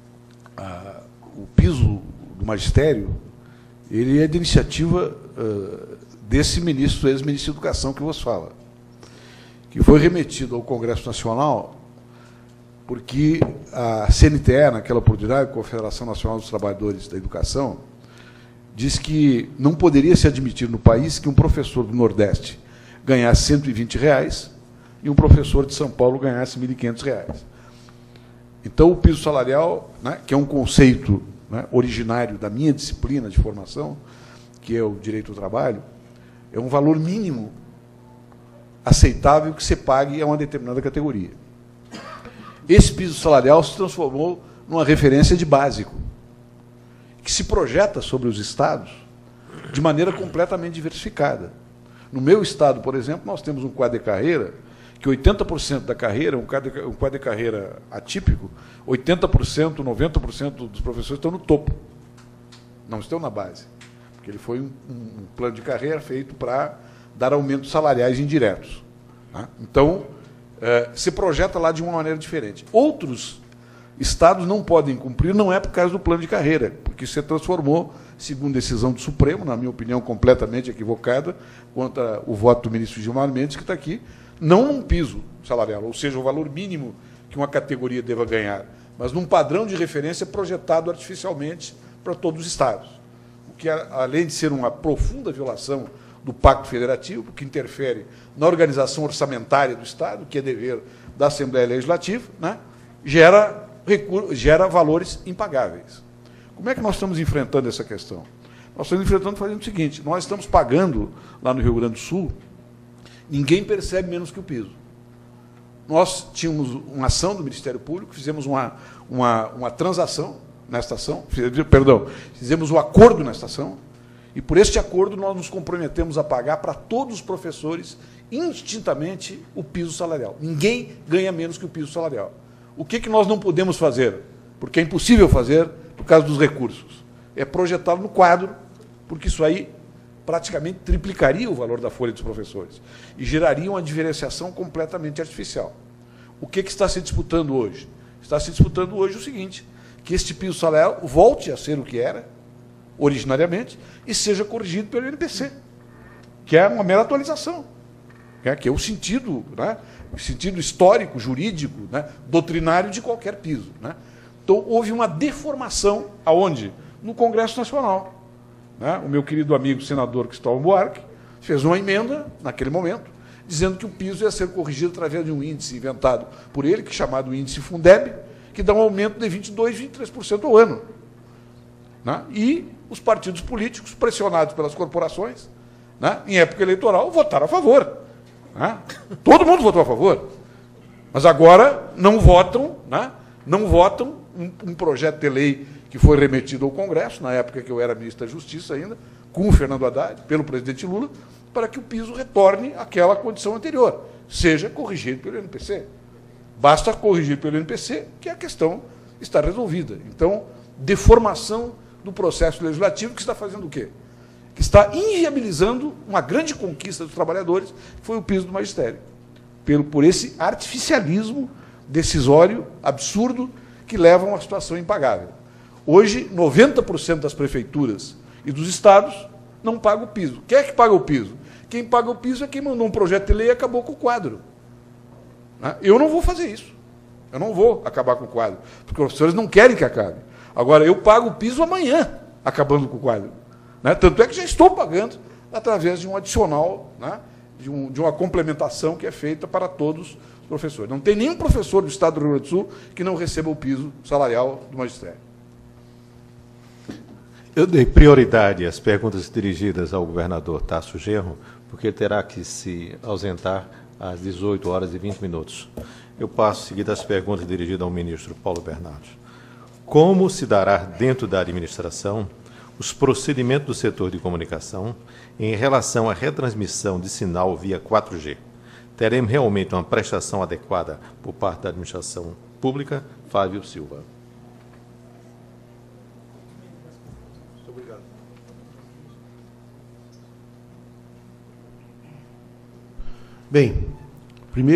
o piso do magistério, ele é de iniciativa uh, desse ministro, ex-ministro da Educação que vos fala, que foi remetido ao Congresso Nacional porque a C N T E, naquela oportunidade, a Confederação Nacional dos Trabalhadores da Educação, diz que não poderia se admitir no país que um professor do Nordeste ganhasse cento e vinte reais e um professor de São Paulo ganhasse mil e quinhentos reais. Então, o piso salarial, né, que é um conceito, né, originário da minha disciplina de formação, que é o direito ao trabalho, é um valor mínimo aceitável que se pague a uma determinada categoria. Esse piso salarial se transformou numa referência de básico, que se projeta sobre os estados de maneira completamente diversificada. No meu estado, por exemplo, nós temos um quadro de carreira que oitenta por cento da carreira, um quadro de, um quadro de carreira atípico, oitenta por cento, noventa por cento dos professores estão no topo, não estão na base, porque ele foi um, um plano de carreira feito para dar aumentos salariais indiretos. Né? Então, é, se projeta lá de uma maneira diferente. Outros estados não podem cumprir, não é por causa do plano de carreira, porque se transformou, segundo decisão do Supremo, na minha opinião completamente equivocada, contra o voto do ministro Gilmar Mendes, que está aqui, não num piso salarial, ou seja, o valor mínimo que uma categoria deva ganhar, mas num padrão de referência projetado artificialmente para todos os estados. O que, além de ser uma profunda violação do Pacto Federativo, que interfere na organização orçamentária do Estado, que é dever da Assembleia Legislativa, né, gera, gera valores impagáveis. Como é que nós estamos enfrentando essa questão? Nós estamos enfrentando fazendo o seguinte, nós estamos pagando, lá no Rio Grande do Sul, ninguém percebe menos que o piso. Nós tínhamos uma ação do Ministério Público, fizemos uma, uma, uma transação nesta ação, fizemos, perdão, fizemos um acordo nesta ação, e por este acordo nós nos comprometemos a pagar para todos os professores, indistintamente, o piso salarial. Ninguém ganha menos que o piso salarial. O que, que nós não podemos fazer? Porque é impossível fazer por causa dos recursos. É projetá-lo no quadro, porque isso aí praticamente triplicaria o valor da folha dos professores e geraria uma diferenciação completamente artificial. O que, que está se disputando hoje? Está se disputando hoje o seguinte, que este piso salarial volte a ser o que era, originariamente, e seja corrigido pelo I N P C, que é uma mera atualização, que é o sentido, né, o sentido histórico, jurídico, né, doutrinário de qualquer piso. Né? Então, houve uma deformação, aonde? No Congresso Nacional. Né? O meu querido amigo senador Cristóvão Buarque fez uma emenda, naquele momento, dizendo que o piso ia ser corrigido através de um índice inventado por ele, que é chamado índice Fundeb, que dá um aumento de vinte e dois, vinte e três por cento ao ano. Né? E os partidos políticos, pressionados pelas corporações, né, em época eleitoral, votaram a favor. Né? Todo mundo votou a favor. Mas agora não votam, né, não votam um, um projeto de lei que foi remetido ao Congresso, na época que eu era ministro da Justiça ainda, com o Fernando Haddad, pelo presidente Lula, para que o piso retorne àquela condição anterior, seja corrigido pelo I N P C. Basta corrigir pelo I N P C, que a questão está resolvida. Então, deformação do processo legislativo, que está fazendo o quê? Que está inviabilizando uma grande conquista dos trabalhadores, que foi o piso do magistério, pelo, por esse artificialismo decisório, absurdo, que leva a uma situação impagável. Hoje, noventa por cento das prefeituras e dos estados não pagam o piso. Quem é que paga o piso? Quem paga o piso é quem mandou um projeto de lei e acabou com o quadro. Eu não vou fazer isso. Eu não vou acabar com o quadro, porque os professores não querem que acabe. Agora, eu pago o piso amanhã, acabando com o quadro. Né? Tanto é que já estou pagando através de um adicional, né? de, um, de uma complementação que é feita para todos os professores. Não tem nenhum professor do Estado do Rio Grande do Sul que não receba o piso salarial do magistério. Eu dei prioridade às perguntas dirigidas ao governador Tarso Genro, porque ele terá que se ausentar às dezoito horas e vinte minutos. Eu passo a seguir as perguntas dirigidas ao ministro Paulo Bernardes. Como se dará dentro da administração os procedimentos do setor de comunicação em relação à retransmissão de sinal via quatro G? Teremos realmente uma prestação adequada por parte da administração pública? Fábio Silva. Muito obrigado. Bem,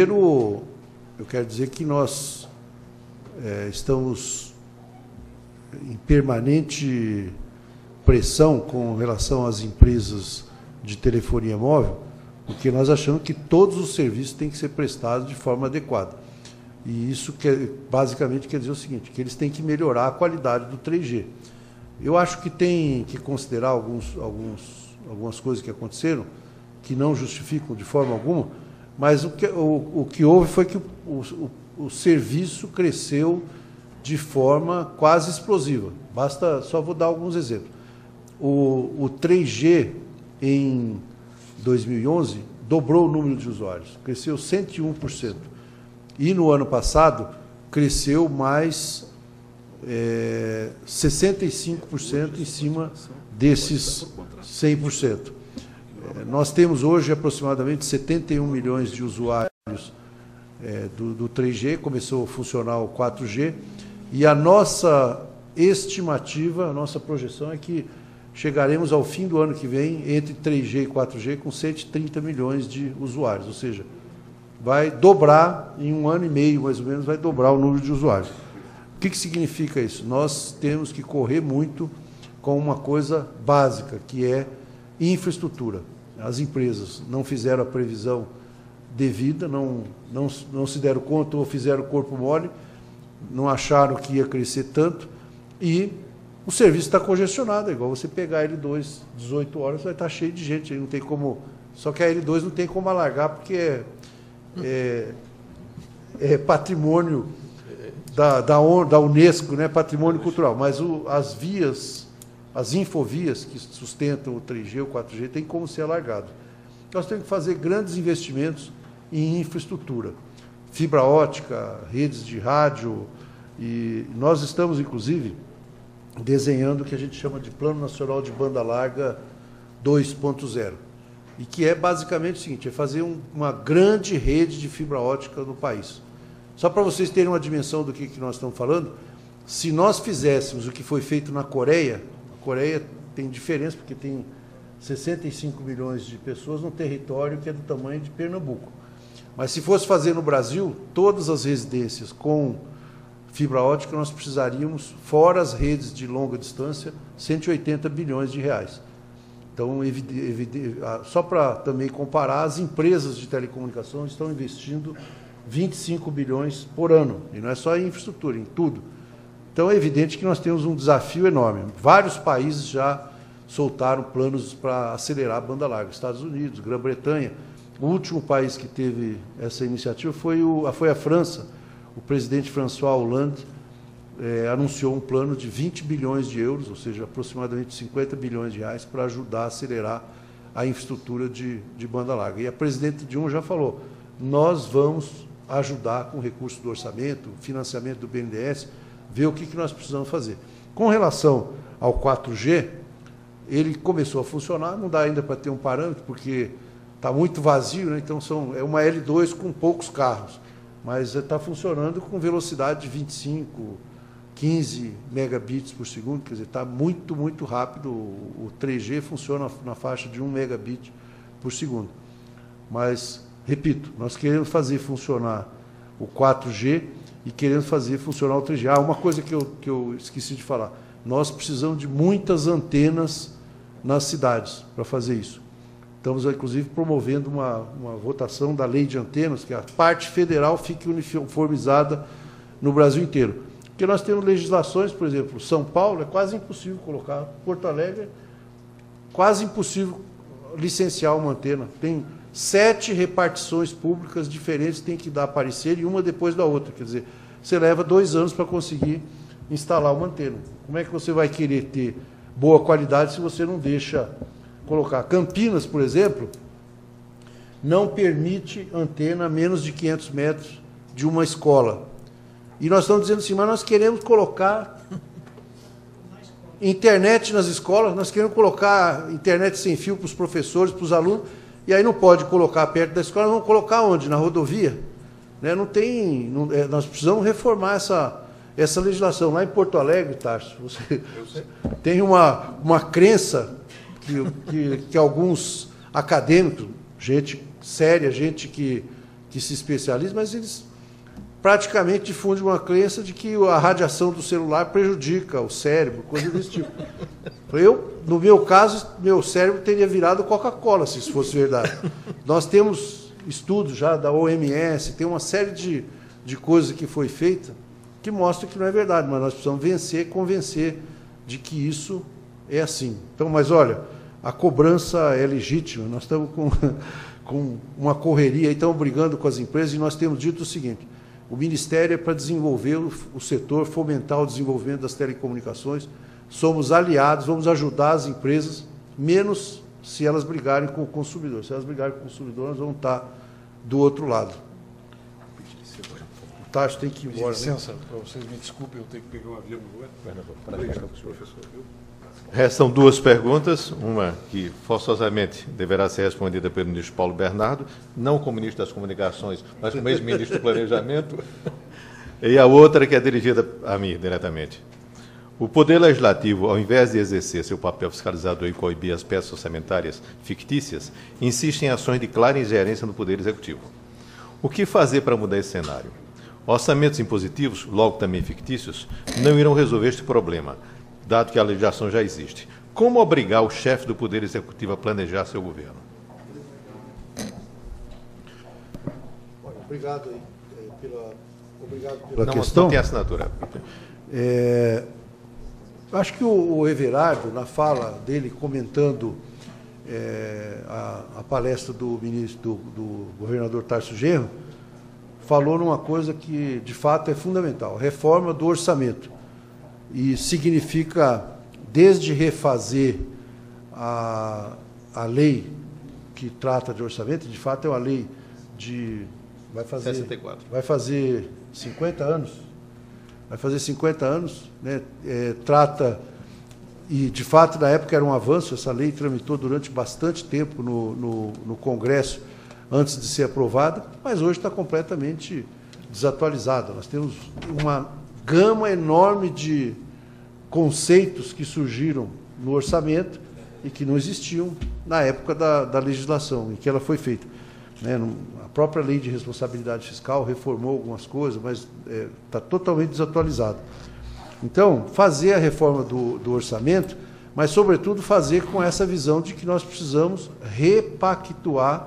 primeiro eu quero dizer que nós é, estamos em permanente pressão com relação às empresas de telefonia móvel, porque nós achamos que todos os serviços têm que ser prestados de forma adequada. E isso quer, basicamente quer dizer o seguinte, que eles têm que melhorar a qualidade do três G. Eu acho que tem que considerar alguns, alguns, algumas coisas que aconteceram, que não justificam de forma alguma, mas o que, o, o que houve foi que o, o, o serviço cresceu de forma quase explosiva. Basta, só vou dar alguns exemplos. O, o três G, em dois mil e onze, dobrou o número de usuários, cresceu cento e um por cento. E, no ano passado, cresceu mais é, sessenta e cinco por cento em cima desses cem por cento. É, nós temos hoje aproximadamente setenta e um milhões de usuários é, do, do três G, começou a funcionar o quatro G, e a nossa estimativa, a nossa projeção é que chegaremos ao fim do ano que vem, entre três G e quatro G, com cento e trinta milhões de usuários, ou seja, vai dobrar, em um ano e meio, mais ou menos, vai dobrar o número de usuários. O que, que significa isso? Nós temos que correr muito com uma coisa básica, que é infraestrutura. As empresas não fizeram a previsão devida, não, não, não se deram conta ou fizeram o corpo mole, não acharam que ia crescer tanto, e o serviço está congestionado, é igual você pegar a L dois, dezoito horas, vai estar cheio de gente, aí não tem como... Só que a L dois não tem como alargar, porque é... É, é patrimônio da, da, da Unesco, né, patrimônio cultural, mas o, as vias, as infovias que sustentam o três G, o quatro G, tem como ser alargado. Nós temos que fazer grandes investimentos em infraestrutura, fibra ótica, redes de rádio, e nós estamos, inclusive, desenhando o que a gente chama de Plano Nacional de Banda Larga dois ponto zero. E que é basicamente o seguinte, é fazer um, uma grande rede de fibra ótica no país. Só para vocês terem uma dimensão do que, que nós estamos falando, se nós fizéssemos o que foi feito na Coreia, a Coreia tem diferença, porque tem sessenta e cinco milhões de pessoas num território que é do tamanho de Pernambuco. Mas se fosse fazer no Brasil, todas as residências com fibra ótica, nós precisaríamos, fora as redes de longa distância, cento e oitenta bilhões de reais. Então, só para também comparar, as empresas de telecomunicação estão investindo vinte e cinco bilhões por ano, e não é só em infraestrutura, em tudo. Então, é evidente que nós temos um desafio enorme. Vários países já soltaram planos para acelerar a banda larga, Estados Unidos, Grã-Bretanha. O último país que teve essa iniciativa foi, o, foi a França. O presidente François Hollande É, anunciou um plano de vinte bilhões de euros, ou seja, aproximadamente cinquenta bilhões de reais, para ajudar a acelerar a infraestrutura de, de banda larga. E a presidente Dilma já falou, nós vamos ajudar com recursos do orçamento, financiamento do B N D E S, ver o que, que nós precisamos fazer. Com relação ao quatro G, ele começou a funcionar, não dá ainda para ter um parâmetro, porque está muito vazio, né? Então são, é uma L dois com poucos carros, mas está funcionando com velocidade de vinte e cinco, quinze megabits por segundo, quer dizer, está muito, muito rápido. O três G funciona na faixa de um megabit por segundo. Mas, repito, nós queremos fazer funcionar o quatro G e queremos fazer funcionar o três G. Ah, uma coisa que eu, que eu esqueci de falar, nós precisamos de muitas antenas nas cidades para fazer isso. Estamos, inclusive, promovendo uma, uma votação da lei de antenas, que a parte federal fique uniformizada no Brasil inteiro. Porque nós temos legislações, por exemplo, São Paulo é quase impossível colocar, Porto Alegre é quase impossível licenciar uma antena. Tem sete repartições públicas diferentes, tem que dar parecer, e uma depois da outra. Quer dizer, você leva dois anos para conseguir instalar uma antena. Como é que você vai querer ter boa qualidade se você não deixa colocar? Campinas, por exemplo, não permite antena a menos de quinhentos metros de uma escola. E nós estamos dizendo assim, mas nós queremos colocar internet nas escolas, nós queremos colocar internet sem fio para os professores, para os alunos, e aí não pode colocar perto da escola, vamos colocar onde? Na rodovia? Né? Não tem, não, é, nós precisamos reformar essa, essa legislação. Lá em Porto Alegre, Tarso, você tem uma, uma crença que, que, que alguns acadêmicos, gente séria, gente que, que se especializa, mas eles... praticamente difunde uma crença de que a radiação do celular prejudica o cérebro, coisa desse tipo. Eu, no meu caso, meu cérebro teria virado Coca-Cola, se isso fosse verdade. Nós temos estudos já da O M S, tem uma série de, de coisas que foi feita que mostram que não é verdade, mas nós precisamos vencer, convencer de que isso é assim. Então, mas olha, a cobrança é legítima, nós estamos com, com uma correria, e estamos brigando com as empresas, e nós temos dito o seguinte: o Ministério é para desenvolver o, o setor, fomentar o desenvolvimento das telecomunicações, somos aliados, vamos ajudar as empresas, menos se elas brigarem com o consumidor. Se elas brigarem com o consumidor, nós vamos estar do outro lado. O Tarso tem que ir embora. Licença, né? Para vocês me desculpem, eu tenho que pegar o avião agora. Restam duas perguntas, uma que forçosamente deverá ser respondida pelo ministro Paulo Bernardo, não como ministro das Comunicações, mas como ex-ministro do Planejamento, e a outra que é dirigida a mim diretamente. O Poder Legislativo, ao invés de exercer seu papel fiscalizador e coibir as peças orçamentárias fictícias, insiste em ações de clara ingerência no Poder Executivo. O que fazer para mudar esse cenário? Orçamentos impositivos, logo também fictícios, não irão resolver este problema, dado que a legislação já existe. Como obrigar o chefe do Poder Executivo a planejar seu governo? Obrigado aí, pela, obrigado pela não, questão. Não tem assinatura. É, acho que o, o Everardo, na fala dele, comentando é, a, a palestra do ministro, do, do governador Tarso Genro, falou numa coisa que, de fato, é fundamental: reforma do orçamento. E significa, desde refazer a, a lei que trata de orçamento, de fato é uma lei de... Vai fazer, sessenta e quatro. Vai fazer cinquenta anos. Vai fazer cinquenta anos, né? É, trata, e de fato na época era um avanço, essa lei tramitou durante bastante tempo no, no, no Congresso, antes de ser aprovada, mas hoje está completamente desatualizada. Nós temos uma gama enorme de conceitos que surgiram no orçamento e que não existiam na época da, da legislação em que ela foi feita. Né? A própria lei de responsabilidade fiscal reformou algumas coisas, mas está é, totalmente desatualizada. Então, fazer a reforma do, do orçamento, mas, sobretudo, fazer com essa visão de que nós precisamos repactuar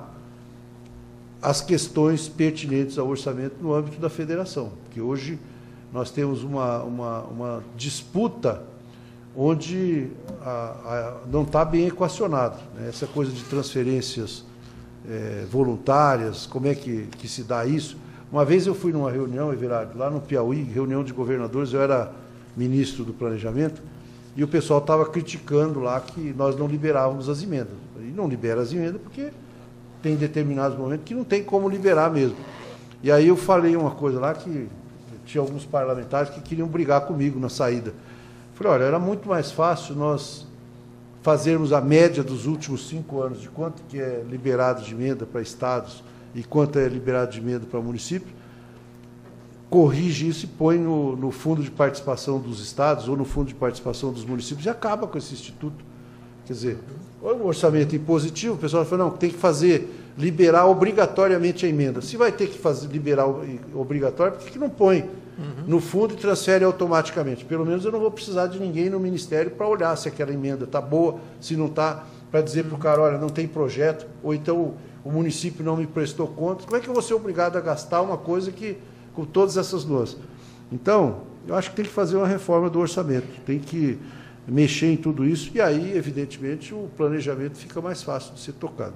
as questões pertinentes ao orçamento no âmbito da federação, porque hoje nós temos uma, uma, uma disputa onde a, a, não está bem equacionado, né? Essa coisa de transferências é, voluntárias, como é que, que se dá isso? Uma vez eu fui numa reunião, Everardo, lá no Piauí, reunião de governadores, eu era ministro do Planejamento, e o pessoal estava criticando lá que nós não liberávamos as emendas. E não libera as emendas porque tem determinados momentos que não tem como liberar mesmo. E aí eu falei uma coisa lá que tinha alguns parlamentares que queriam brigar comigo na saída. Falei, olha, era muito mais fácil nós fazermos a média dos últimos cinco anos de quanto que é liberado de emenda para estados e quanto é liberado de emenda para municípios, corrige isso e põe no, no fundo de participação dos estados ou no fundo de participação dos municípios e acaba com esse instituto. Quer dizer, o orçamento impositivo, o pessoal falou, não, tem que fazer, liberar obrigatoriamente a emenda. Se vai ter que fazer, liberar obrigatório, por que não põe uhum. no fundo e transfere automaticamente? Pelo menos eu não vou precisar de ninguém no Ministério para olhar se aquela emenda está boa, se não está, para dizer para o cara, olha, não tem projeto, ou então o município não me prestou conta. Como é que eu vou ser obrigado a gastar uma coisa que, com todas essas nuances? Então, eu acho que tem que fazer uma reforma do orçamento, tem que mexer em tudo isso, e aí, evidentemente, o planejamento fica mais fácil de ser tocado.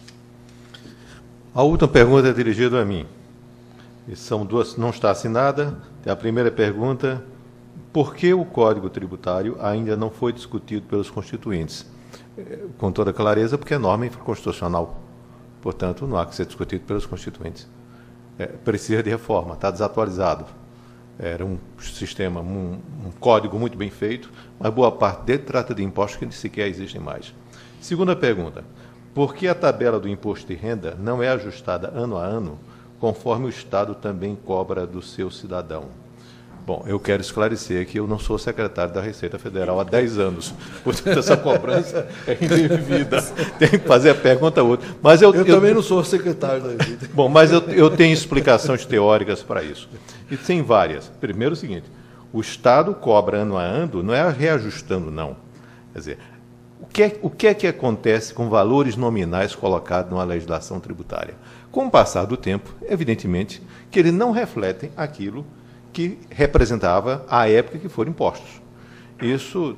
A última pergunta é dirigida a mim. E são duas, não está assinada. A primeira pergunta, por que o Código Tributário ainda não foi discutido pelos constituintes? Com toda clareza, porque é norma infraconstitucional. Portanto, não há que ser discutido pelos constituintes. É, precisa de reforma, está desatualizado. Era um sistema, um, um código muito bem feito, mas boa parte dele trata de impostos que nem sequer existem mais. Segunda pergunta, por que a tabela do imposto de renda não é ajustada ano a ano, conforme o Estado também cobra do seu cidadão? Bom, eu quero esclarecer que eu não sou secretário da Receita Federal há dez anos. Portanto, essa cobrança é indevida. Tem que fazer a pergunta outra. Mas eu, Eu, eu também não sou secretário da Receita. Bom, mas eu, eu tenho explicações teóricas para isso. E tem várias. Primeiro é o seguinte, o Estado cobra ano a ano, não é reajustando, não. Quer dizer, o que é, o que, é que acontece com valores nominais colocados numa legislação tributária? Com o passar do tempo, evidentemente, que eles não refletem aquilo que representava a época que foram impostos. Isso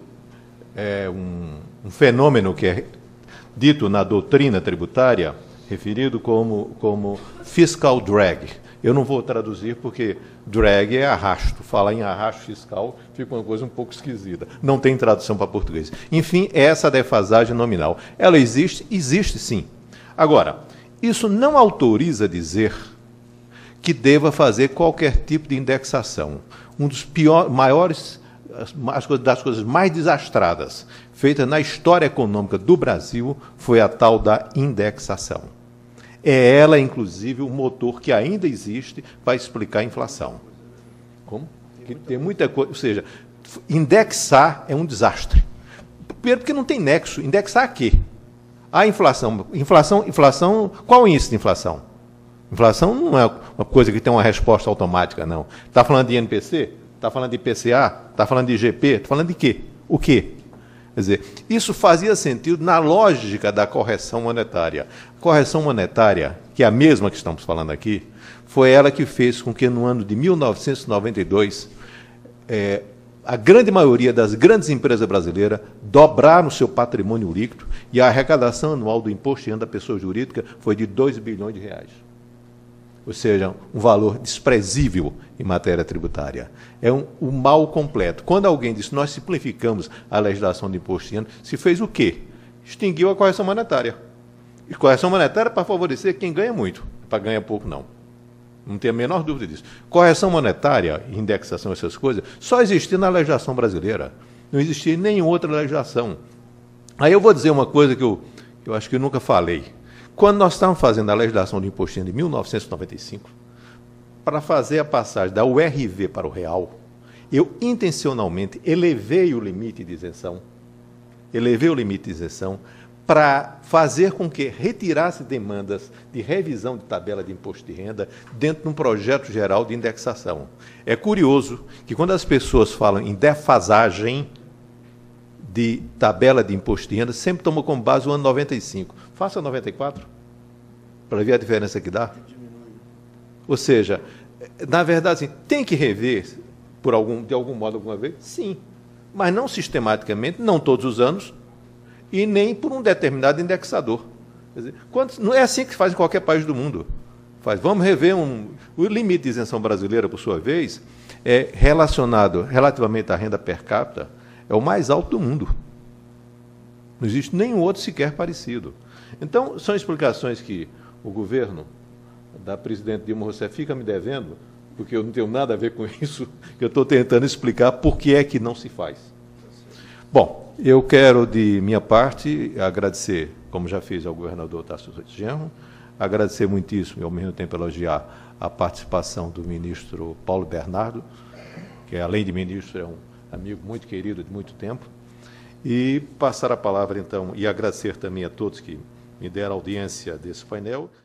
é um, um fenômeno que é dito na doutrina tributária, referido como, como fiscal drag. Eu não vou traduzir porque drag é arrasto. Falar em arrasto fiscal fica uma coisa um pouco esquisita. Não tem tradução para português. Enfim, essa defasagem nominal. Ela existe? Existe sim. Agora, isso não autoriza dizer que deva fazer qualquer tipo de indexação. Um dos piores, maiores, as, das coisas mais desastradas feitas na história econômica do Brasil foi a tal da indexação. É ela, inclusive, o motor que ainda existe para explicar a inflação. Como? Que tem muita coisa, ou seja, indexar é um desastre. Primeiro porque não tem nexo. Indexar a quê? A inflação. Inflação, inflação, qual o índice de inflação? Inflação não é uma coisa que tem uma resposta automática, não. Está falando de I N P C? Está falando de I P C A? Está falando de I G P? Está falando de quê? O quê? Quer dizer, isso fazia sentido na lógica da correção monetária. A correção monetária, que é a mesma que estamos falando aqui, foi ela que fez com que no ano de mil novecentos e noventa e dois, é, a grande maioria das grandes empresas brasileiras dobraram o seu patrimônio líquido e a arrecadação anual do imposto de renda da pessoa jurídica foi de dois bilhões de reais. Ou seja, um valor desprezível em matéria tributária. É um, um mal completo. Quando alguém diz nós simplificamos a legislação de imposto de renda, se fez o quê? Extinguiu a correção monetária. E correção monetária para favorecer quem ganha muito, para ganhar pouco não. Não tem a menor dúvida disso. Correção monetária, indexação, essas coisas, só existia na legislação brasileira. Não existia em nenhuma outra legislação. Aí eu vou dizer uma coisa que eu, que eu acho que eu nunca falei. Quando nós estávamos fazendo a legislação de imposto de renda de mil novecentos e noventa e cinco, para fazer a passagem da U R V para o real, eu intencionalmente elevei o limite de isenção, elevei o limite de isenção para fazer com que retirasse demandas de revisão de tabela de imposto de renda dentro de um projeto geral de indexação. É curioso que quando as pessoas falam em defasagem de tabela de imposto de renda, sempre tomam como base o ano noventa e cinco. Faça noventa e quatro, para ver a diferença que dá. Ou seja, na verdade, assim, tem que rever, por algum, de algum modo, alguma vez? Sim. Mas não sistematicamente, não todos os anos, e nem por um determinado indexador. Quer dizer, quando, não é assim que se faz em qualquer país do mundo. Faz, vamos rever um... O limite de isenção brasileira, por sua vez, é relacionado relativamente à renda per capita, é o mais alto do mundo. Não existe nenhum outro sequer parecido. Então, são explicações que o governo da presidente Dilma Rousseff fica me devendo, porque eu não tenho nada a ver com isso, que eu estou tentando explicar por que é que não se faz. Bom, eu quero, de minha parte, agradecer, como já fiz ao governador Tarcísio Genro, agradecer muitíssimo e, ao mesmo tempo, elogiar a participação do ministro Paulo Bernardo, que, além de ministro, é um amigo muito querido de muito tempo, e passar a palavra, então, e agradecer também a todos que me deram audiência desse painel.